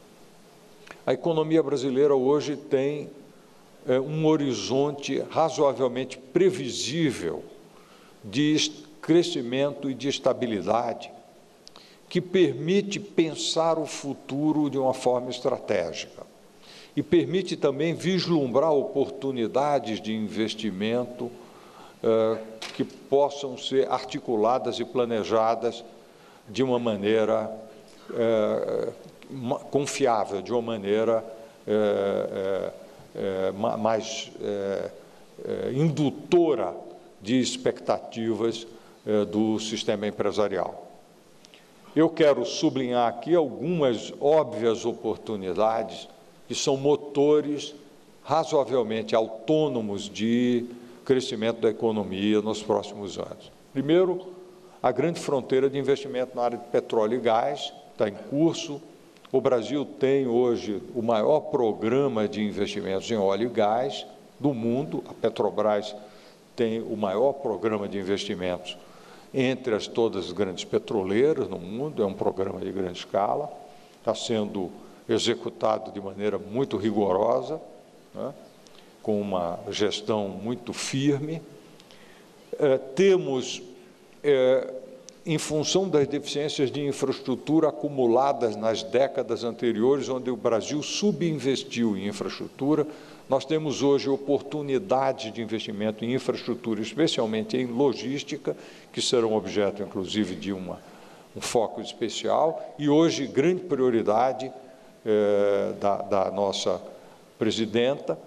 a economia brasileira hoje tem é, um horizonte razoavelmente previsível de crescimento e de estabilidade, que permite pensar o futuro de uma forma estratégica e permite também vislumbrar oportunidades de investimento eh, que possam ser articuladas e planejadas de uma maneira eh, confiável, de uma maneira eh, eh, mais eh, eh, indutora de expectativas eh, do sistema empresarial. Eu quero sublinhar aqui algumas óbvias oportunidades que são motores razoavelmente autônomos de crescimento da economia nos próximos anos. Primeiro, a grande fronteira de investimento na área de petróleo e gás está em curso. O Brasil tem hoje o maior programa de investimentos em óleo e gás do mundo. A Petrobras tem o maior programa de investimentos entre as todas as grandes petroleiras no mundo, é um programa de grande escala, está sendo executado de maneira muito rigorosa, né, com uma gestão muito firme. É, temos, é, em função das deficiências de infraestrutura acumuladas nas décadas anteriores, onde o Brasil subinvestiu em infraestrutura, nós temos hoje oportunidades de investimento em infraestrutura, especialmente em logística, que serão objeto, inclusive, de uma, um foco especial, e hoje grande prioridade eh, da, da nossa presidenta.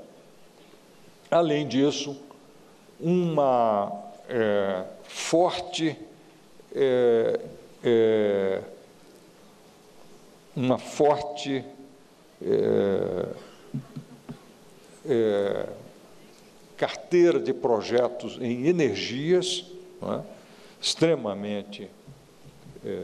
Além disso, uma eh, forte, eh, eh, uma forte é, é, carteira de projetos em energias, não é? extremamente é,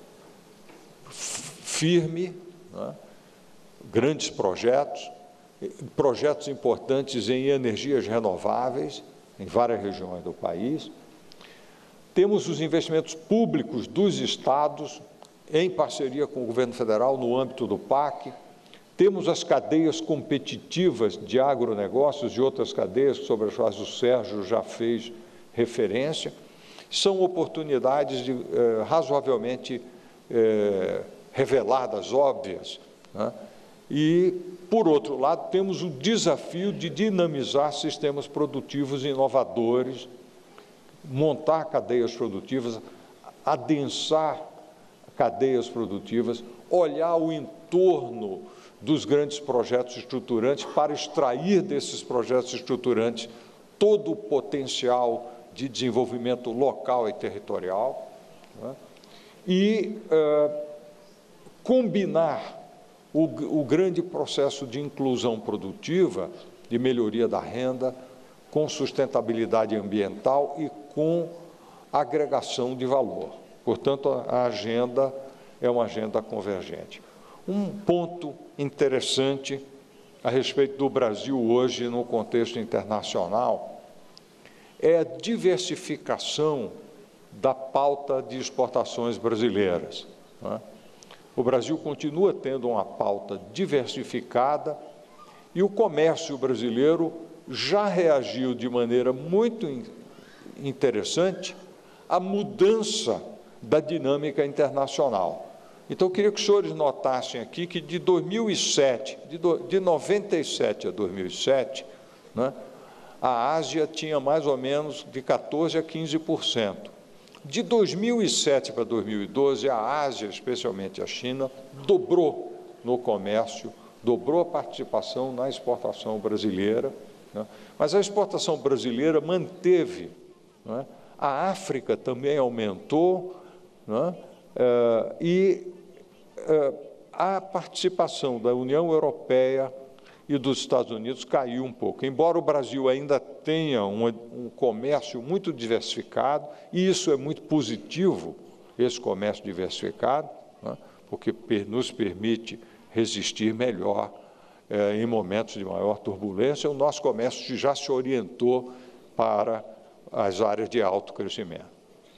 firme, não é? grandes projetos, projetos importantes em energias renováveis, em várias regiões do país. Temos os investimentos públicos dos estados, em parceria com o governo federal, no âmbito do P A C. Temos as cadeias competitivas de agronegócios e outras cadeias sobre as quais o Sérgio já fez referência. São oportunidades de, eh, razoavelmente eh, reveladas, óbvias, né? E, por outro lado, temos o desafio de dinamizar sistemas produtivos inovadores, montar cadeias produtivas, adensar cadeias produtivas, olhar o entorno dos grandes projetos estruturantes para extrair desses projetos estruturantes todo o potencial de desenvolvimento local e territorial, né? E uh, combinar o, o grande processo de inclusão produtiva, de melhoria da renda, com sustentabilidade ambiental e com agregação de valor. Portanto, a agenda é uma agenda convergente. Um ponto interessante a respeito do Brasil hoje no contexto internacional é a diversificação da pauta de exportações brasileiras, né? O Brasil continua tendo uma pauta diversificada e o comércio brasileiro já reagiu de maneira muito interessante à mudança da dinâmica internacional. Então, eu queria que os senhores notassem aqui que de dois mil e sete, de, do, de noventa e sete a dois mil e sete, né, a Ásia tinha mais ou menos de quatorze a quinze por cento. De dois mil e sete para dois mil e doze, a Ásia, especialmente a China, dobrou no comércio, dobrou a participação na exportação brasileira, né? Mas a exportação brasileira manteve, né? A África também aumentou, né? Uh, e uh, a participação da União Europeia e dos Estados Unidos caiu um pouco, embora o Brasil ainda tenha um, um comércio muito diversificado, e isso é muito positivo, esse comércio diversificado, né, porque per, nos permite resistir melhor eh, em momentos de maior turbulência. O nosso comércio já se orientou para as áreas de alto crescimento.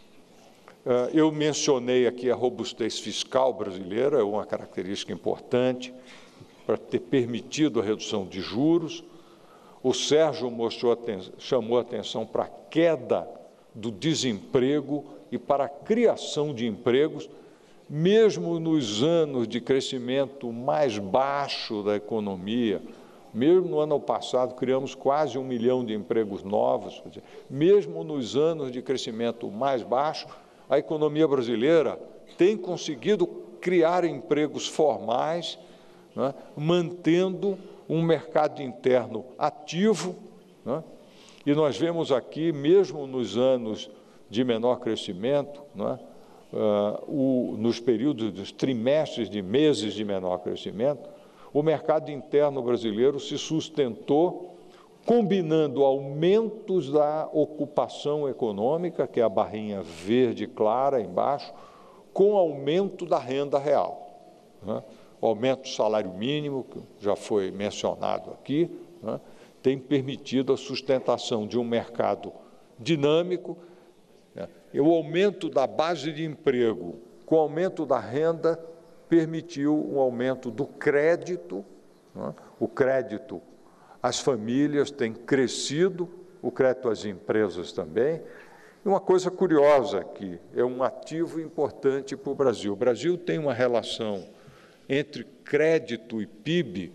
Eh, eu mencionei aqui a robustez fiscal brasileira, é uma característica importante, para ter permitido a redução de juros. O Sérgio mostrou, chamou a atenção para a queda do desemprego e para a criação de empregos, mesmo nos anos de crescimento mais baixo da economia. Mesmo no ano passado, criamos quase um milhão de empregos novos. Quer dizer, mesmo nos anos de crescimento mais baixo, a economia brasileira tem conseguido criar empregos formais, né, mantendo um mercado interno ativo, né, e nós vemos aqui, mesmo nos anos de menor crescimento, né, uh, o, nos períodos dos trimestres de meses de menor crescimento, o mercado interno brasileiro se sustentou, combinando aumentos da ocupação econômica, que é a barrinha verde clara embaixo, com aumento da renda real, né? O aumento do salário mínimo, que já foi mencionado aqui, né, tem permitido a sustentação de um mercado dinâmico, né, e o aumento da base de emprego com o aumento da renda permitiu um aumento do crédito, né, o crédito às famílias tem crescido, o crédito às empresas também. E uma coisa curiosa aqui, é um ativo importante para o Brasil. O Brasil tem uma relação entre crédito e P I B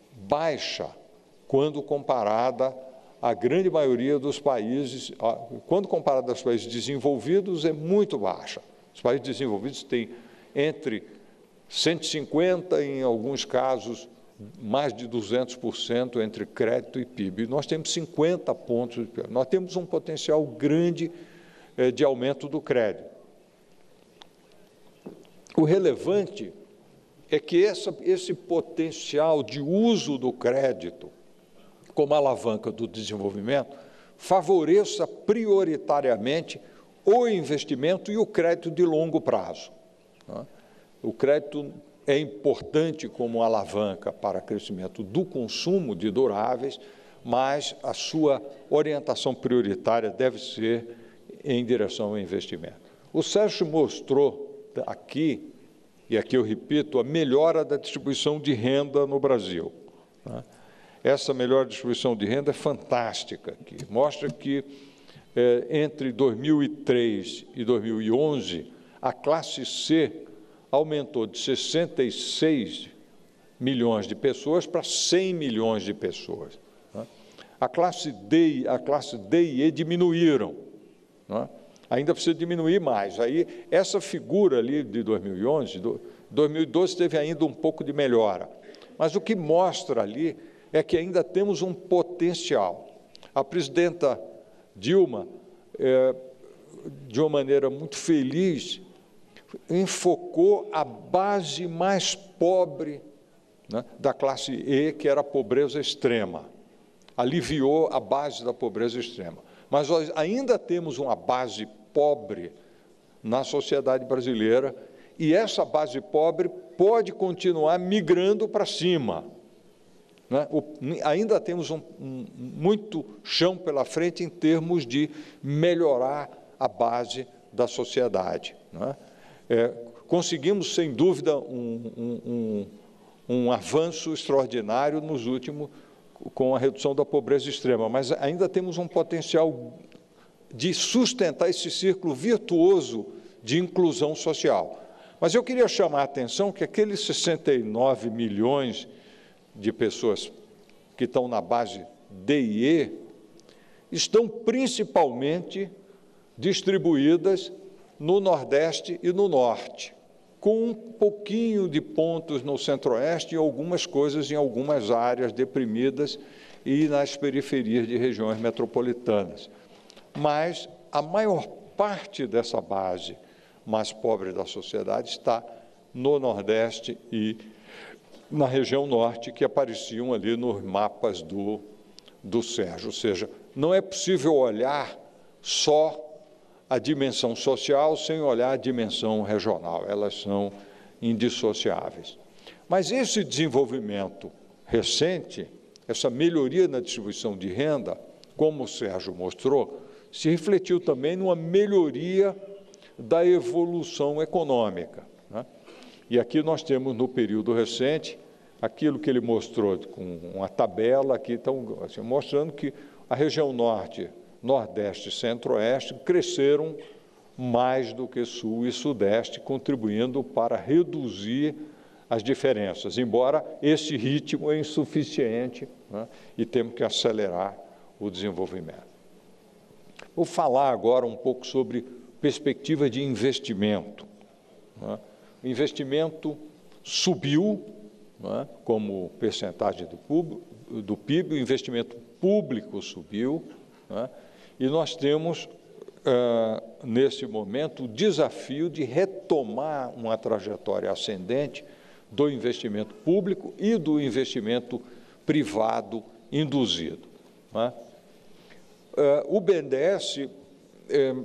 baixa quando comparada à grande maioria dos países, quando comparada aos países desenvolvidos, é muito baixa. Os países desenvolvidos têm entre cento e cinquenta por cento, em alguns casos, mais de duzentos por cento entre crédito e P I B. Nós temos cinquenta pontos, nós temos um potencial grande de aumento do crédito. O relevante é que essa, esse potencial de uso do crédito como alavanca do desenvolvimento favoreça prioritariamente o investimento e o crédito de longo prazo. O crédito é importante como alavanca para crescimento do consumo de duráveis, mas a sua orientação prioritária deve ser em direção ao investimento. O Sérgio mostrou aqui, e aqui eu repito, a melhora da distribuição de renda no Brasil. Essa melhor distribuição de renda é fantástica aqui. Mostra que, é, entre dois mil e três e dois mil e onze, a classe C aumentou de sessenta e seis milhões de pessoas para cem milhões de pessoas. A classe D, a classe D e E diminuíram. Ainda precisa diminuir mais. Aí, essa figura ali de dois mil e onze, dois mil e doze teve ainda um pouco de melhora. Mas o que mostra ali é que ainda temos um potencial. A presidenta Dilma, é, de uma maneira muito feliz, enfocou a base mais pobre, né, da classe E, que era a pobreza extrema. Aliviou a base da pobreza extrema. Mas nós ainda temos uma base pobre na sociedade brasileira e essa base pobre pode continuar migrando para cima. Né? O, ainda temos um, um, muito chão pela frente em termos de melhorar a base da sociedade. Né? É, conseguimos, sem dúvida, um, um, um, um avanço extraordinário nos últimos, com a redução da pobreza extrema, mas ainda temos um potencial de sustentar esse círculo virtuoso de inclusão social. Mas eu queria chamar a atenção que aqueles sessenta e nove milhões de pessoas que estão na base D e E estão principalmente distribuídas no Nordeste e no Norte, com um pouquinho de pontos no Centro-Oeste e algumas coisas em algumas áreas deprimidas e nas periferias de regiões metropolitanas. Mas a maior parte dessa base mais pobre da sociedade está no Nordeste e na região Norte, que apareciam ali nos mapas do, do Sérgio. Ou seja, não é possível olhar só a dimensão social sem olhar a dimensão regional, elas são indissociáveis. Mas esse desenvolvimento recente, essa melhoria na distribuição de renda, como o Sérgio mostrou, se refletiu também numa melhoria da evolução econômica. Né? E aqui nós temos, no período recente, aquilo que ele mostrou com uma tabela aqui, então, assim, mostrando que a região Norte, Nordeste e Centro-Oeste cresceram mais do que Sul e Sudeste, contribuindo para reduzir as diferenças, embora esse ritmo é insuficiente, né, e temos que acelerar o desenvolvimento. Vou falar agora um pouco sobre perspectiva de investimento. Né? O investimento subiu, né, como percentagem do, pub, do P I B, o investimento público subiu, né? E nós temos, uh, nesse momento, o desafio de retomar uma trajetória ascendente do investimento público e do investimento privado induzido. Né? Uh, o B N D E S eh,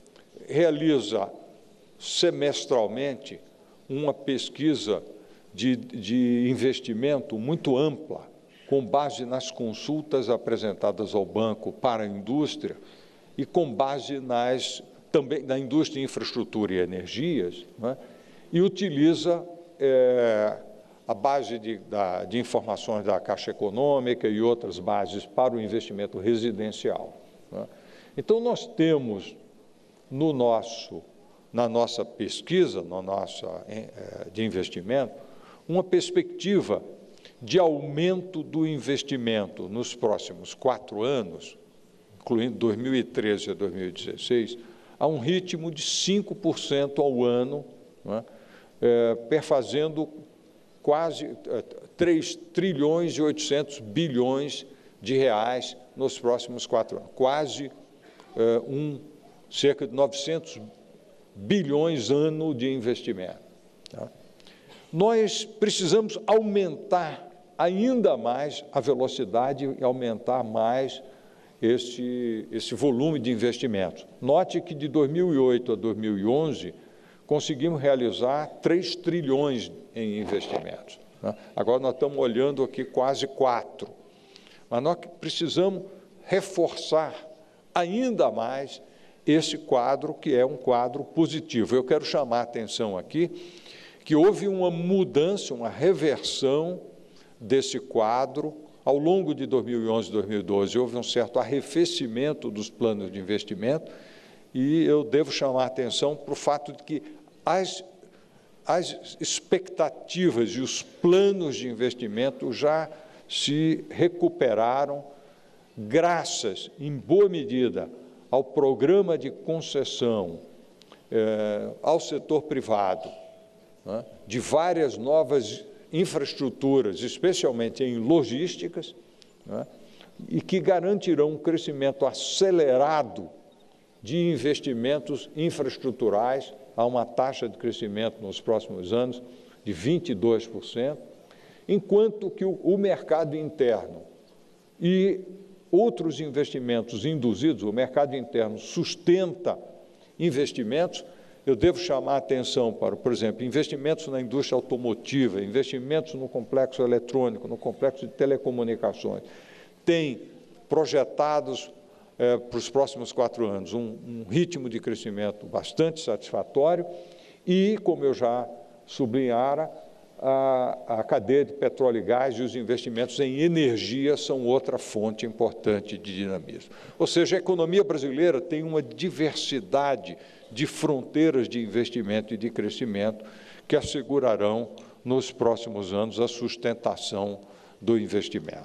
realiza semestralmente uma pesquisa de, de investimento muito ampla, com base nas consultas apresentadas ao banco para a indústria e com base nas, também na indústria, infraestrutura e energias, né, e utiliza é, a base de, da, de informações da Caixa Econômica e outras bases para o investimento residencial. Né. Então, nós temos no nosso, na nossa pesquisa, na nossa, é, de investimento, uma perspectiva de aumento do investimento nos próximos quatro anos, incluindo dois mil e treze a dois mil e dezesseis, a um ritmo de cinco por cento ao ano, né, é, perfazendo quase é, três trilhões e oitocentos bilhões de reais nos próximos quatro anos, quase é, um, cerca de novecentos bilhões ano de investimento. Tá? nós precisamos aumentar ainda mais a velocidade e aumentar mais esse, esse volume de investimentos. Note que de dois mil e oito a dois mil e onze, conseguimos realizar três trilhões em investimentos. Né? Agora nós estamos olhando aqui quase quatro. Mas nós precisamos reforçar ainda mais esse quadro, que é um quadro positivo. Eu quero chamar a atenção aqui que houve uma mudança, uma reversão desse quadro ao longo de dois mil e onze e dois mil e doze. Houve um certo arrefecimento dos planos de investimento e eu devo chamar a atenção para o fato de que as, as expectativas e os planos de investimento já se recuperaram graças, em boa medida, ao programa de concessão eh, ao setor privado, né, de várias novas infraestruturas, especialmente em logísticas, né, e que garantirão um crescimento acelerado de investimentos infraestruturais, a uma taxa de crescimento nos próximos anos de vinte e dois por cento, enquanto que o, o mercado interno e outros investimentos induzidos, o mercado interno sustenta investimentos. Eu devo chamar a atenção para, por exemplo, investimentos na indústria automotiva, investimentos no complexo eletrônico, no complexo de telecomunicações. Tem projetados eh, para os próximos quatro anos um, um ritmo de crescimento bastante satisfatório e, como eu já sublinhara, a, a cadeia de petróleo e gás e os investimentos em energia são outra fonte importante de dinamismo. Ou seja, a economia brasileira tem uma diversidade de fronteiras de investimento e de crescimento que assegurarão, nos próximos anos, a sustentação do investimento.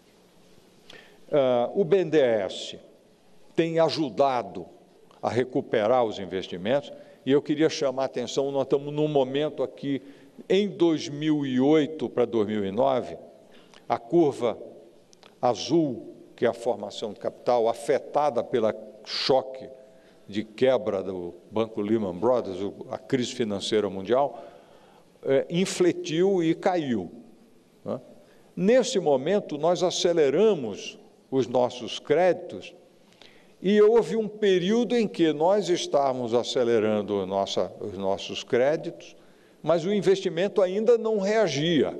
Uh, o B N D E S tem ajudado a recuperar os investimentos e eu queria chamar a atenção, nós estamos num momento aqui, em dois mil e oito para dois mil e nove, a curva azul, que é a formação de capital, afetada pelo choque de quebra do Banco Lehman Brothers, a crise financeira mundial, é, infletiu e caiu. Né? Nesse momento, nós aceleramos os nossos créditos e houve um período em que nós estávamos acelerando nossa, os nossos créditos, mas o investimento ainda não reagia.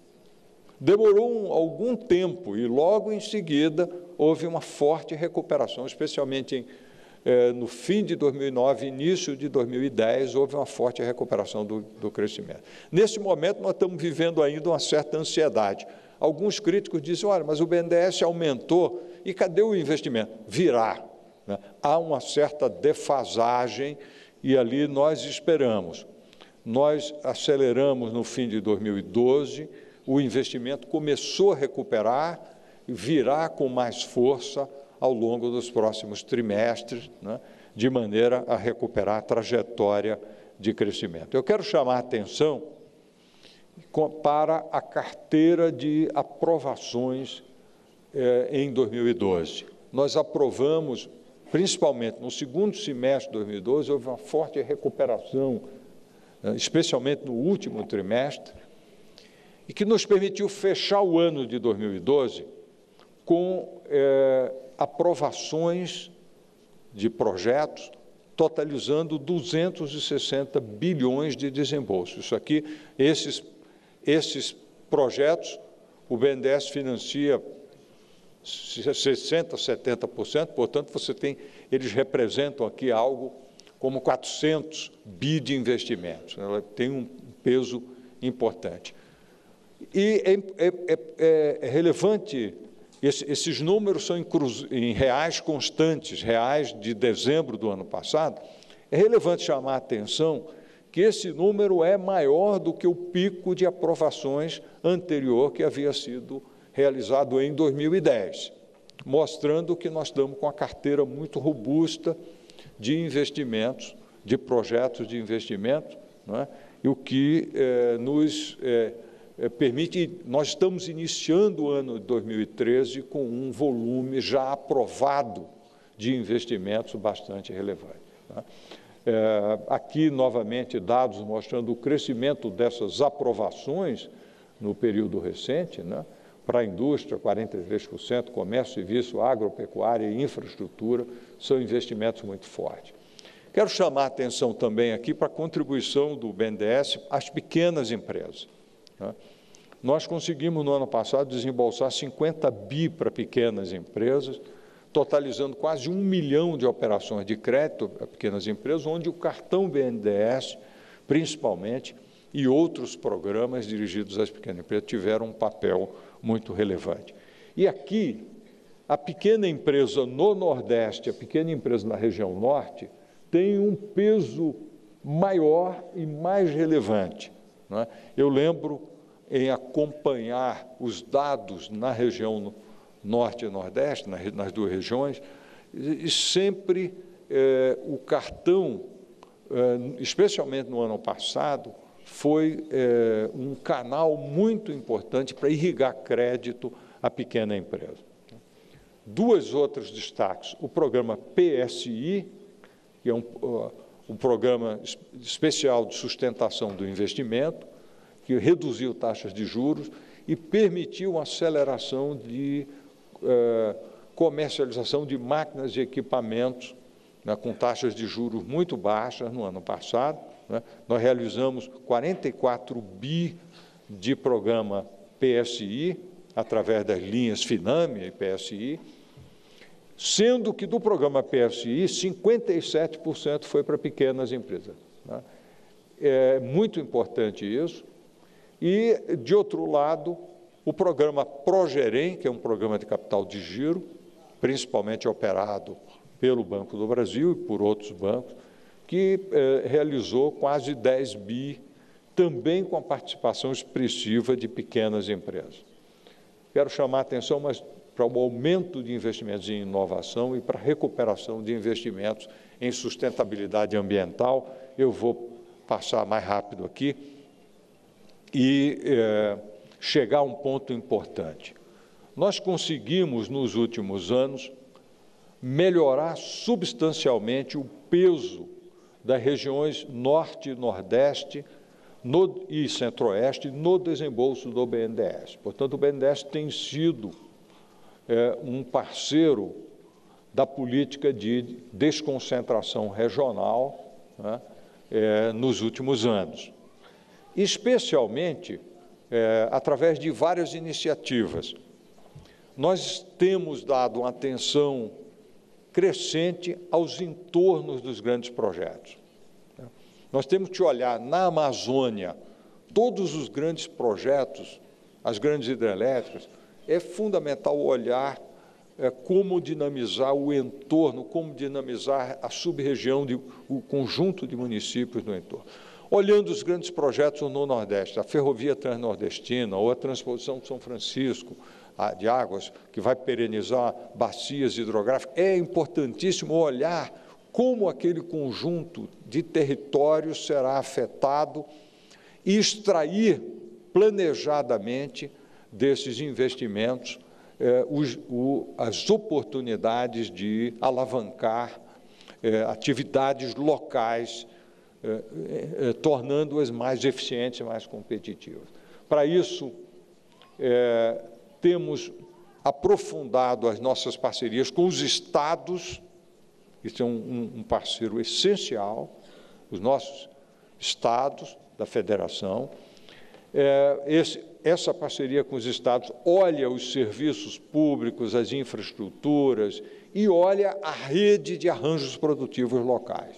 Demorou um, algum tempo e logo em seguida houve uma forte recuperação, especialmente em É, no fim de dois mil e nove, início de dois mil e dez, houve uma forte recuperação do, do crescimento. Nesse momento, nós estamos vivendo ainda uma certa ansiedade. Alguns críticos dizem, olha, mas o B N D E S aumentou, e cadê o investimento? Virá. Né? Há uma certa defasagem, e ali nós esperamos. Nós aceleramos no fim de dois mil e doze, o investimento começou a recuperar, virá com mais força ao longo dos próximos trimestres, né, de maneira a recuperar a trajetória de crescimento. Eu quero chamar a atenção para a carteira de aprovações eh, em dois mil e doze. Nós aprovamos, principalmente no segundo semestre de dois mil e doze, houve uma forte recuperação, eh, especialmente no último trimestre, e que nos permitiu fechar o ano de dois mil e doze com eh, aprovações de projetos totalizando duzentos e sessenta bilhões de desembolso. Isso aqui, esses, esses projetos, o B N D E S financia sessenta por cento, setenta por cento, portanto, você tem, eles representam aqui algo como quatrocentos bi de investimentos. Ela tem um peso importante. E é, é, é, é relevante. Esses números são em reais constantes, reais de dezembro do ano passado. É relevante chamar a atenção que esse número é maior do que o pico de aprovações anterior que havia sido realizado em dois mil e dez, mostrando que nós estamos com uma carteira muito robusta de investimentos, de projetos de investimento, não é? E o que eh, nos... Eh, permite, nós estamos iniciando o ano de dois mil e treze com um volume já aprovado de investimentos bastante relevante. Tá? É, aqui, novamente, dados mostrando o crescimento dessas aprovações no período recente, né? Para a indústria, quarenta e três por cento, comércio, serviço, agropecuária e infraestrutura, são investimentos muito fortes. Quero chamar a atenção também aqui para a contribuição do B N D E S às pequenas empresas, né? Nós conseguimos, no ano passado, desembolsar cinquenta bi para pequenas empresas, totalizando quase um milhão de operações de crédito para pequenas empresas, onde o cartão B N D E S, principalmente, e outros programas dirigidos às pequenas empresas tiveram um papel muito relevante. E aqui, a pequena empresa no Nordeste, a pequena empresa na região Norte, tem um peso maior e mais relevante, né? Eu lembro em acompanhar os dados na região Norte e Nordeste, nas duas regiões, e sempre eh, o cartão, eh, especialmente no ano passado, foi eh, um canal muito importante para irrigar crédito à pequena empresa. Duas outros destaques: o programa P S I, que é um, uh, um programa especial de sustentação do investimento, que reduziu taxas de juros e permitiu uma aceleração de uh, comercialização de máquinas e equipamentos, né, com taxas de juros muito baixas no ano passado, né? Nós realizamos quarenta e quatro bi de programa P S I, através das linhas Finame e P S I, sendo que do programa P S I, cinquenta e sete por cento foi para pequenas empresas, né? É muito importante isso. E, de outro lado, o programa Progerem, que é um programa de capital de giro, principalmente operado pelo Banco do Brasil e por outros bancos, que eh, realizou quase dez bi, também com a participação expressiva de pequenas empresas. Quero chamar a atenção mas, para o aumento de investimentos em inovação e para a recuperação de investimentos em sustentabilidade ambiental. Eu vou passar mais rápido aqui e eh, chegar a um ponto importante. Nós conseguimos, nos últimos anos, melhorar substancialmente o peso das regiões Norte e Nordeste no, e Centro-Oeste no desembolso do B N D E S. Portanto, o B N D E S tem sido é, um parceiro da política de desconcentração regional, né, é, nos últimos anos, especialmente é, através de várias iniciativas. Nós temos dado uma atenção crescente aos entornos dos grandes projetos. Nós temos que olhar na Amazônia, todos os grandes projetos, as grandes hidrelétricas, é fundamental olhar é, como dinamizar o entorno, como dinamizar a sub-região, de, o conjunto de municípios no entorno. Olhando os grandes projetos no Nordeste, a Ferrovia Transnordestina ou a Transposição de São Francisco, de águas, que vai perenizar bacias hidrográficas, é importantíssimo olhar como aquele conjunto de territórios será afetado e extrair planejadamente desses investimentos eh, os, o, as oportunidades de alavancar eh, atividades locais, eh, eh, tornando-as mais eficientes e mais competitivas. Para isso, eh, temos aprofundado as nossas parcerias com os estados, isso é um, um parceiro essencial, os nossos estados da federação. É, esse, essa parceria com os estados olha os serviços públicos, as infraestruturas e olha a rede de arranjos produtivos locais.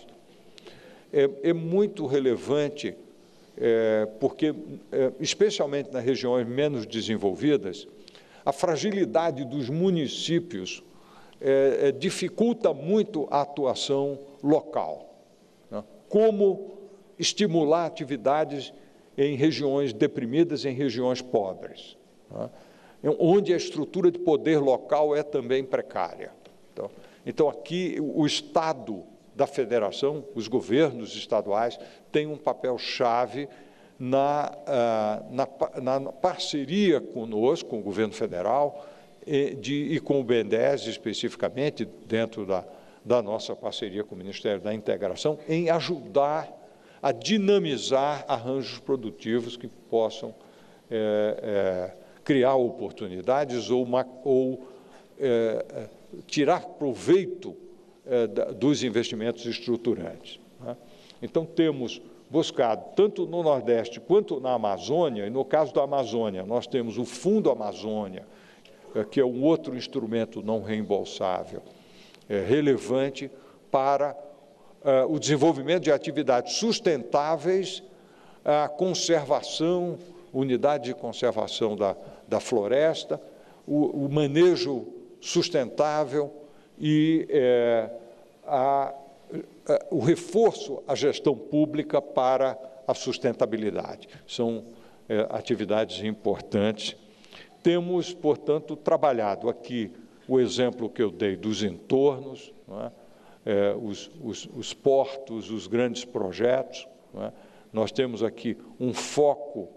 É, é muito relevante, é, porque, é, especialmente nas regiões menos desenvolvidas, a fragilidade dos municípios é, é, dificulta muito a atuação local, né? Como estimular atividades em regiões deprimidas, em regiões pobres, né? Onde a estrutura de poder local é também precária. Então, então, aqui, o Estado da Federação, os governos estaduais, têm um papel-chave Na, na, na parceria conosco, com o governo federal e, de, e com o B N D E S especificamente, dentro da, da nossa parceria com o Ministério da Integração em ajudar a dinamizar arranjos produtivos que possam é, é, criar oportunidades ou, uma, ou é, tirar proveito é, da, dos investimentos estruturantes, né? Então, temos buscado, tanto no Nordeste quanto na Amazônia, e no caso da Amazônia, nós temos o Fundo Amazônia, é, que é um outro instrumento não reembolsável, é, relevante para uh, o desenvolvimento de atividades sustentáveis, a conservação, unidade de conservação da, da floresta, o, o manejo sustentável e é, a, a, o reforço à gestão pública para a sustentabilidade. São é, atividades importantes. Temos, portanto, trabalhado aqui o exemplo que eu dei dos entornos, não é? É, os, os, os portos, os grandes projetos, não é? Nós temos aqui um foco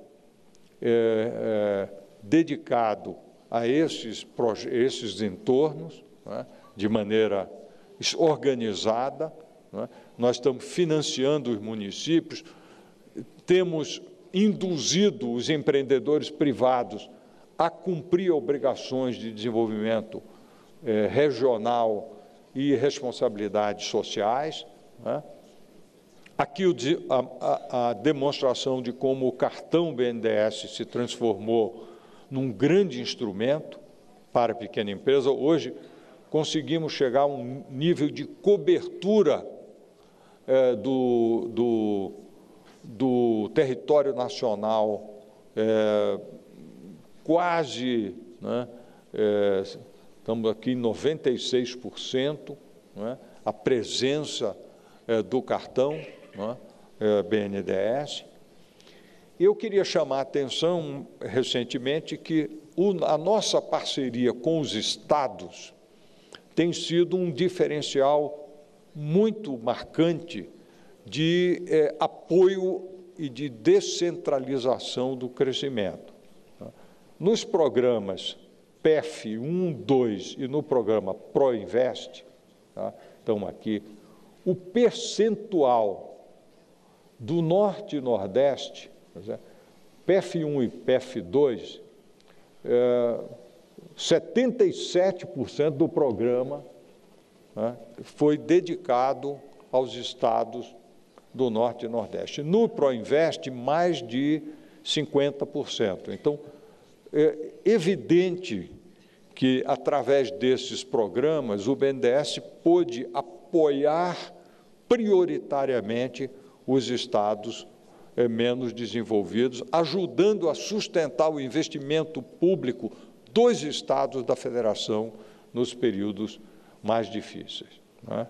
é, é, dedicado a esses, esses entornos, não é? De maneira organizada, não é? Nós estamos financiando os municípios, temos induzido os empreendedores privados a cumprir obrigações de desenvolvimento é, regional e responsabilidades sociais, né? Aqui o, a, a demonstração de como o cartão B N D E S se transformou num grande instrumento para a pequena empresa. Hoje, conseguimos chegar a um nível de cobertura é, do, do, do território nacional é, quase, né, é, estamos aqui em noventa e seis por cento, né, a presença é, do cartão, né, é, B N D E S. Eu queria chamar a atenção, recentemente, que o, a nossa parceria com os estados tem sido um diferencial muito marcante de é, apoio e de descentralização do crescimento. Nos programas P E F um, dois e no programa ProInvest, tá? Então, aqui, o percentual do Norte e Nordeste, P E F um e P E F dois, é, setenta e sete por cento do programa, né, foi dedicado aos estados do Norte e Nordeste. No ProInvest, mais de cinquenta por cento. Então, é evidente que, através desses programas, o B N D E S pôde apoiar prioritariamente os estados é, menos desenvolvidos, ajudando a sustentar o investimento público dos estados da federação nos períodos mais difíceis, né?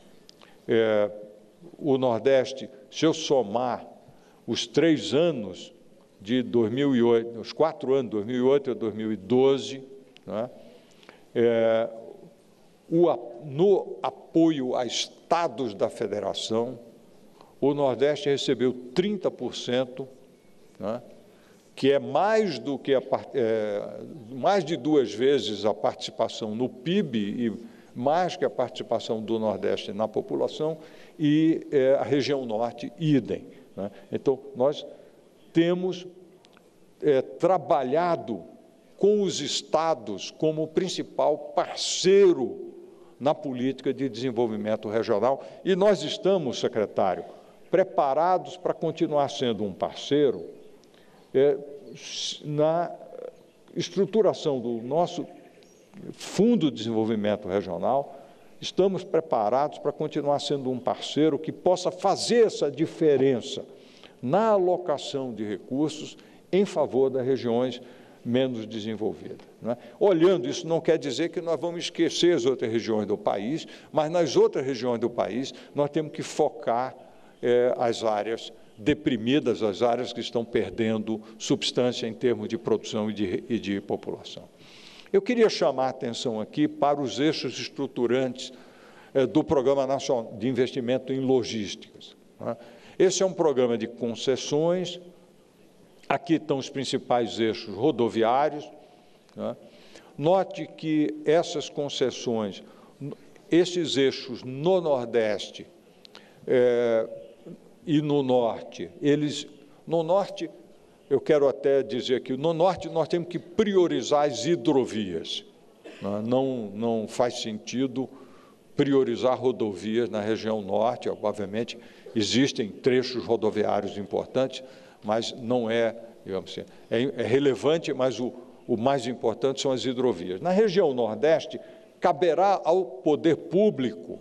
É, o Nordeste, se eu somar os três anos de dois mil e oito, os quatro anos, dois mil e oito a dois mil e doze, né, é, o, no apoio a estados da federação, o Nordeste recebeu trinta por cento, né, que é mais do que a, é, mais de duas vezes a participação no P I B e mais que a participação do Nordeste na população, e é, a região Norte, idem, né? Então, nós temos é, trabalhado com os estados como principal parceiro na política de desenvolvimento regional, e nós estamos, secretário, preparados para continuar sendo um parceiro é, na estruturação do nosso Fundo de Desenvolvimento Regional. Estamos preparados para continuar sendo um parceiro que possa fazer essa diferença na alocação de recursos em favor das regiões menos desenvolvidas, né? Olhando, isso não quer dizer que nós vamos esquecer as outras regiões do país, mas nas outras regiões do país nós temos que focar eh, as áreas deprimidas, as áreas que estão perdendo substância em termos de produção e de, e de população. Eu queria chamar a atenção aqui para os eixos estruturantes eh, do Programa Nacional de Investimento em Logísticas, né? Esse é um programa de concessões. Aqui estão os principais eixos rodoviários, né? Note que essas concessões, esses eixos no Nordeste é, e no Norte, eles, no Norte, eu quero até dizer que no Norte nós temos que priorizar as hidrovias. Não, não faz sentido priorizar rodovias na região Norte, obviamente, existem trechos rodoviários importantes, mas não é, digamos assim, é, é relevante, mas o, o mais importante são as hidrovias. Na região Nordeste, caberá ao poder público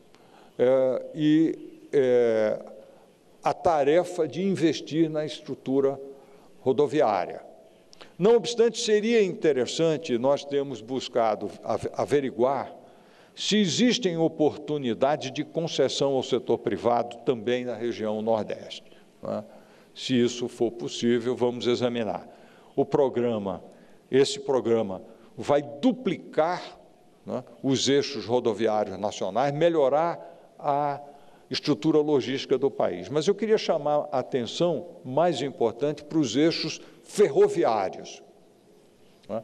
é, e é, a tarefa de investir na estrutura rodoviária. Não obstante, seria interessante, nós temos buscado averiguar se existem oportunidades de concessão ao setor privado também na região Nordeste. Né? Se isso for possível, vamos examinar. O programa, esse programa vai duplicar, né, os eixos rodoviários nacionais, melhorar a estrutura logística do país. Mas eu queria chamar a atenção, mais importante, para os eixos ferroviários. Né?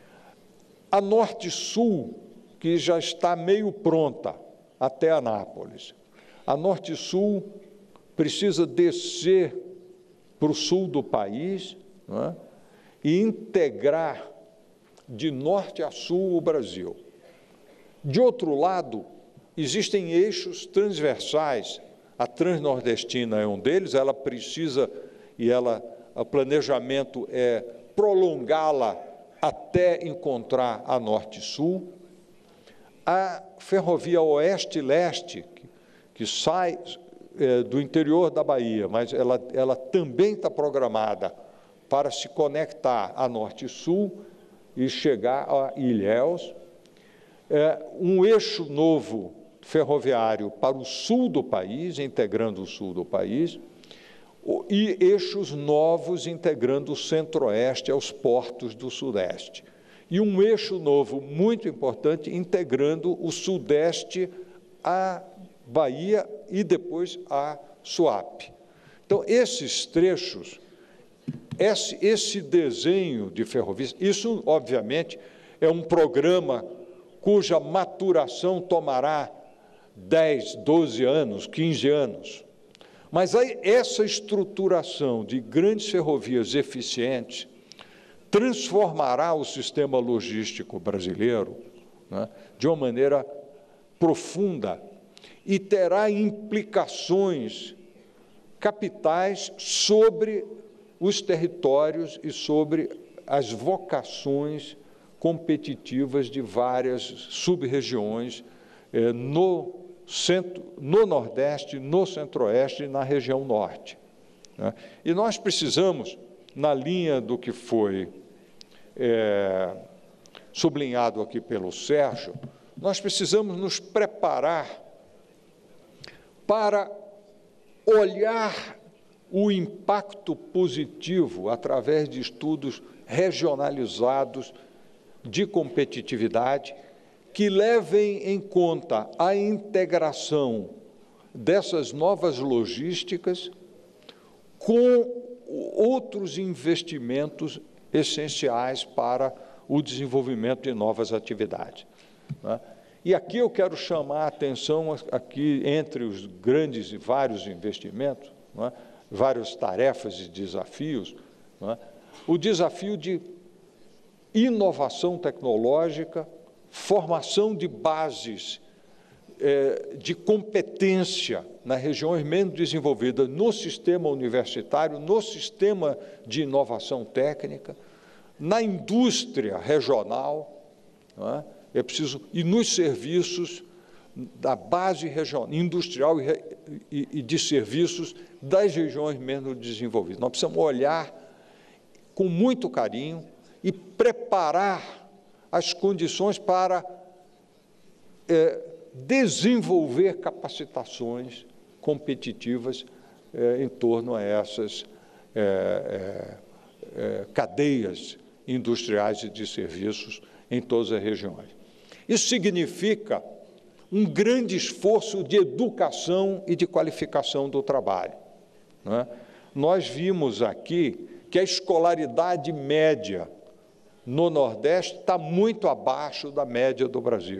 A Norte-Sul, que já está meio pronta até Anápolis. A Norte-Sul precisa descer para o sul do país, né, e integrar de norte a sul o Brasil. De outro lado, existem eixos transversais. A Transnordestina é um deles, ela precisa, e ela, o planejamento é prolongá-la até encontrar a Norte-Sul. A ferrovia Oeste-Leste, que, que sai é, do interior da Bahia, mas ela, ela também está programada para se conectar a Norte-Sul e chegar a Ilhéus. É, um eixo novo ferroviário para o sul do país, integrando o sul do país, e eixos novos integrando o centro-oeste aos portos do sudeste. E um eixo novo muito importante integrando o sudeste à Bahia e depois a Suape. Então, esses trechos, esse, esse desenho de ferrovias, isso, obviamente, é um programa cuja maturação tomará dez, doze anos, quinze anos. Mas aí, essa estruturação de grandes ferrovias eficientes transformará o sistema logístico brasileiro, né, de uma maneira profunda e terá implicações capitais sobre os territórios e sobre as vocações competitivas de várias sub-regiões eh, no, centro, no Nordeste, no Centro-Oeste e na região Norte. Né? E nós precisamos, na linha do que foi É, sublinhado aqui pelo Sérgio, nós precisamos nos preparar para olhar o impacto positivo através de estudos regionalizados de competitividade que levem em conta a integração dessas novas logísticas com outros investimentos essenciais para o desenvolvimento de novas atividades. Né? E aqui eu quero chamar a atenção, aqui entre os grandes e vários investimentos, né, várias tarefas e desafios, né, o desafio de inovação tecnológica, formação de bases é, de competência nas regiões menos desenvolvidas, no sistema universitário, no sistema de inovação técnica, na indústria regional, não é? É preciso, e nos serviços da base regional, industrial e, e, e de serviços das regiões menos desenvolvidas. Nós precisamos olhar com muito carinho e preparar as condições para é, desenvolver capacitações competitivas é, em torno a essas é, é, cadeias industriais e de serviços em todas as regiões. Isso significa um grande esforço de educação e de qualificação do trabalho. Né? Nós vimos aqui que a escolaridade média no Nordeste está muito abaixo da média do Brasil.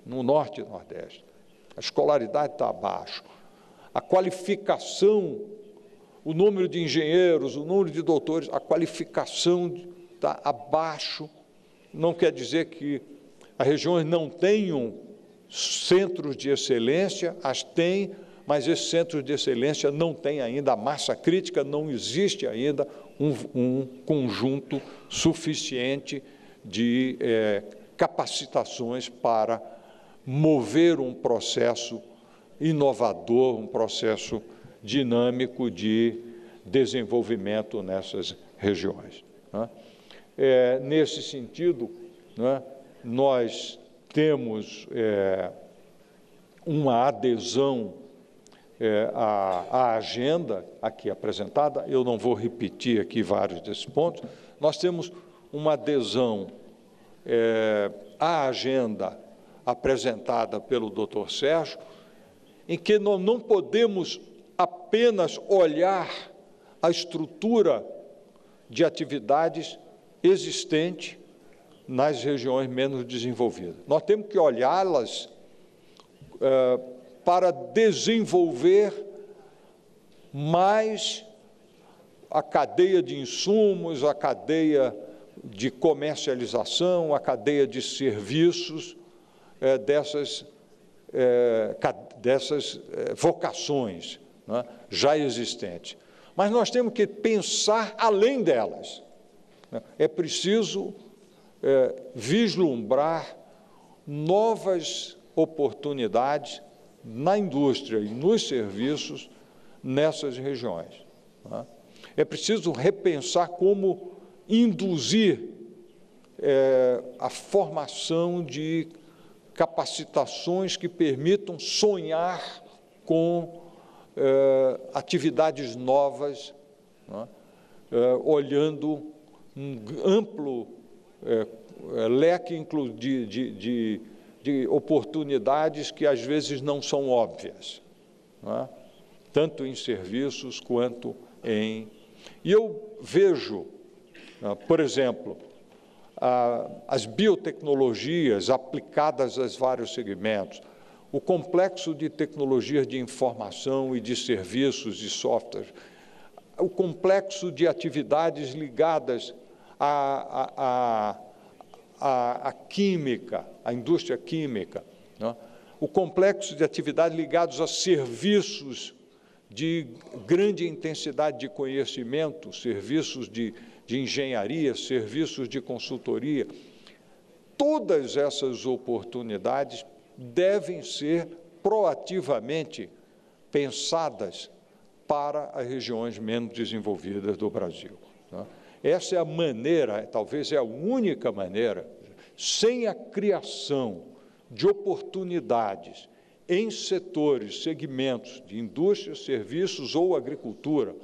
no Norte e Nordeste. A escolaridade está abaixo. A qualificação, o número de engenheiros, o número de doutores, a qualificação está abaixo. Não quer dizer que as regiões não tenham centros de excelência, as têm, mas esses centros de excelência não têm ainda a massa crítica, não existe ainda um, um conjunto suficiente de é, capacitações para mover um processo inovador, um processo dinâmico de desenvolvimento nessas regiões. Né? É, nesse sentido, né, nós temos é, uma adesão é, à, à agenda aqui apresentada, eu não vou repetir aqui vários desses pontos, nós temos uma adesão é, à agenda apresentada pelo doutor Sérgio, em que nós não podemos apenas olhar a estrutura de atividades existente nas regiões menos desenvolvidas. Nós temos que olhá-las é, para desenvolver mais a cadeia de insumos, a cadeia de comercialização, a cadeia de serviços é, dessas, é, dessas é, vocações, né, já existentes. Mas nós temos que pensar além delas. É preciso é, vislumbrar novas oportunidades na indústria e nos serviços nessas regiões. Né? É preciso repensar como induzir é, a formação de capacitações que permitam sonhar com é, atividades novas, né? é, olhando um amplo é, leque de, de, de, de oportunidades que às vezes não são óbvias, né? Tanto em serviços quanto em... E eu vejo, por exemplo, as biotecnologias aplicadas aos vários segmentos, o complexo de tecnologias de informação e de serviços e software, o complexo de atividades ligadas à, à, à, à química, à indústria química, né? O complexo de atividades ligados a serviços de grande intensidade de conhecimento, serviços de, de engenharia, serviços de consultoria. Todas essas oportunidades devem ser proativamente pensadas para as regiões menos desenvolvidas do Brasil. Né? Essa é a maneira, talvez é a única maneira, sem a criação de oportunidades em setores, segmentos de indústria, serviços ou agricultura,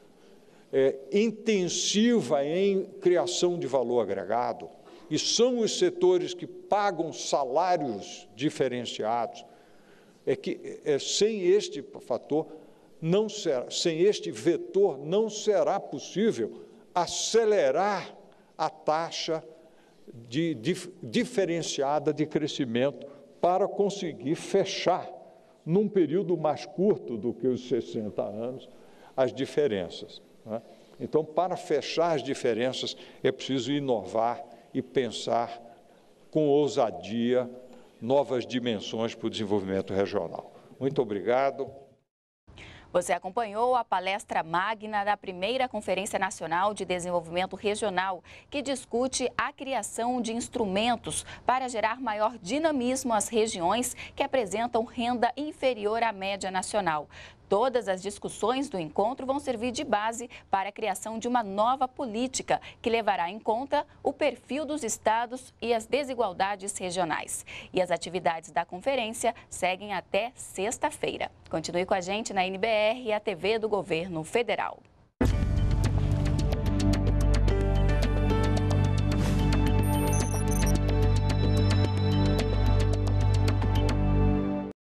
é, intensiva em criação de valor agregado, e são os setores que pagam salários diferenciados, é que é, sem este fator, não será, sem este vetor, não será possível acelerar a taxa de, de, diferenciada de crescimento para conseguir fechar, num período mais curto do que os sessenta anos, as diferenças. Né? Então, para fechar as diferenças, é preciso inovar e pensar com ousadia novas dimensões para o desenvolvimento regional. Muito obrigado. Você acompanhou a palestra magna da primeira Conferência Nacional de Desenvolvimento Regional, que discute a criação de instrumentos para gerar maior dinamismo às regiões que apresentam renda inferior à média nacional. Todas as discussões do encontro vão servir de base para a criação de uma nova política que levará em conta o perfil dos estados e as desigualdades regionais. E as atividades da conferência seguem até sexta-feira. Continue com a gente na N B R e a T V do Governo Federal.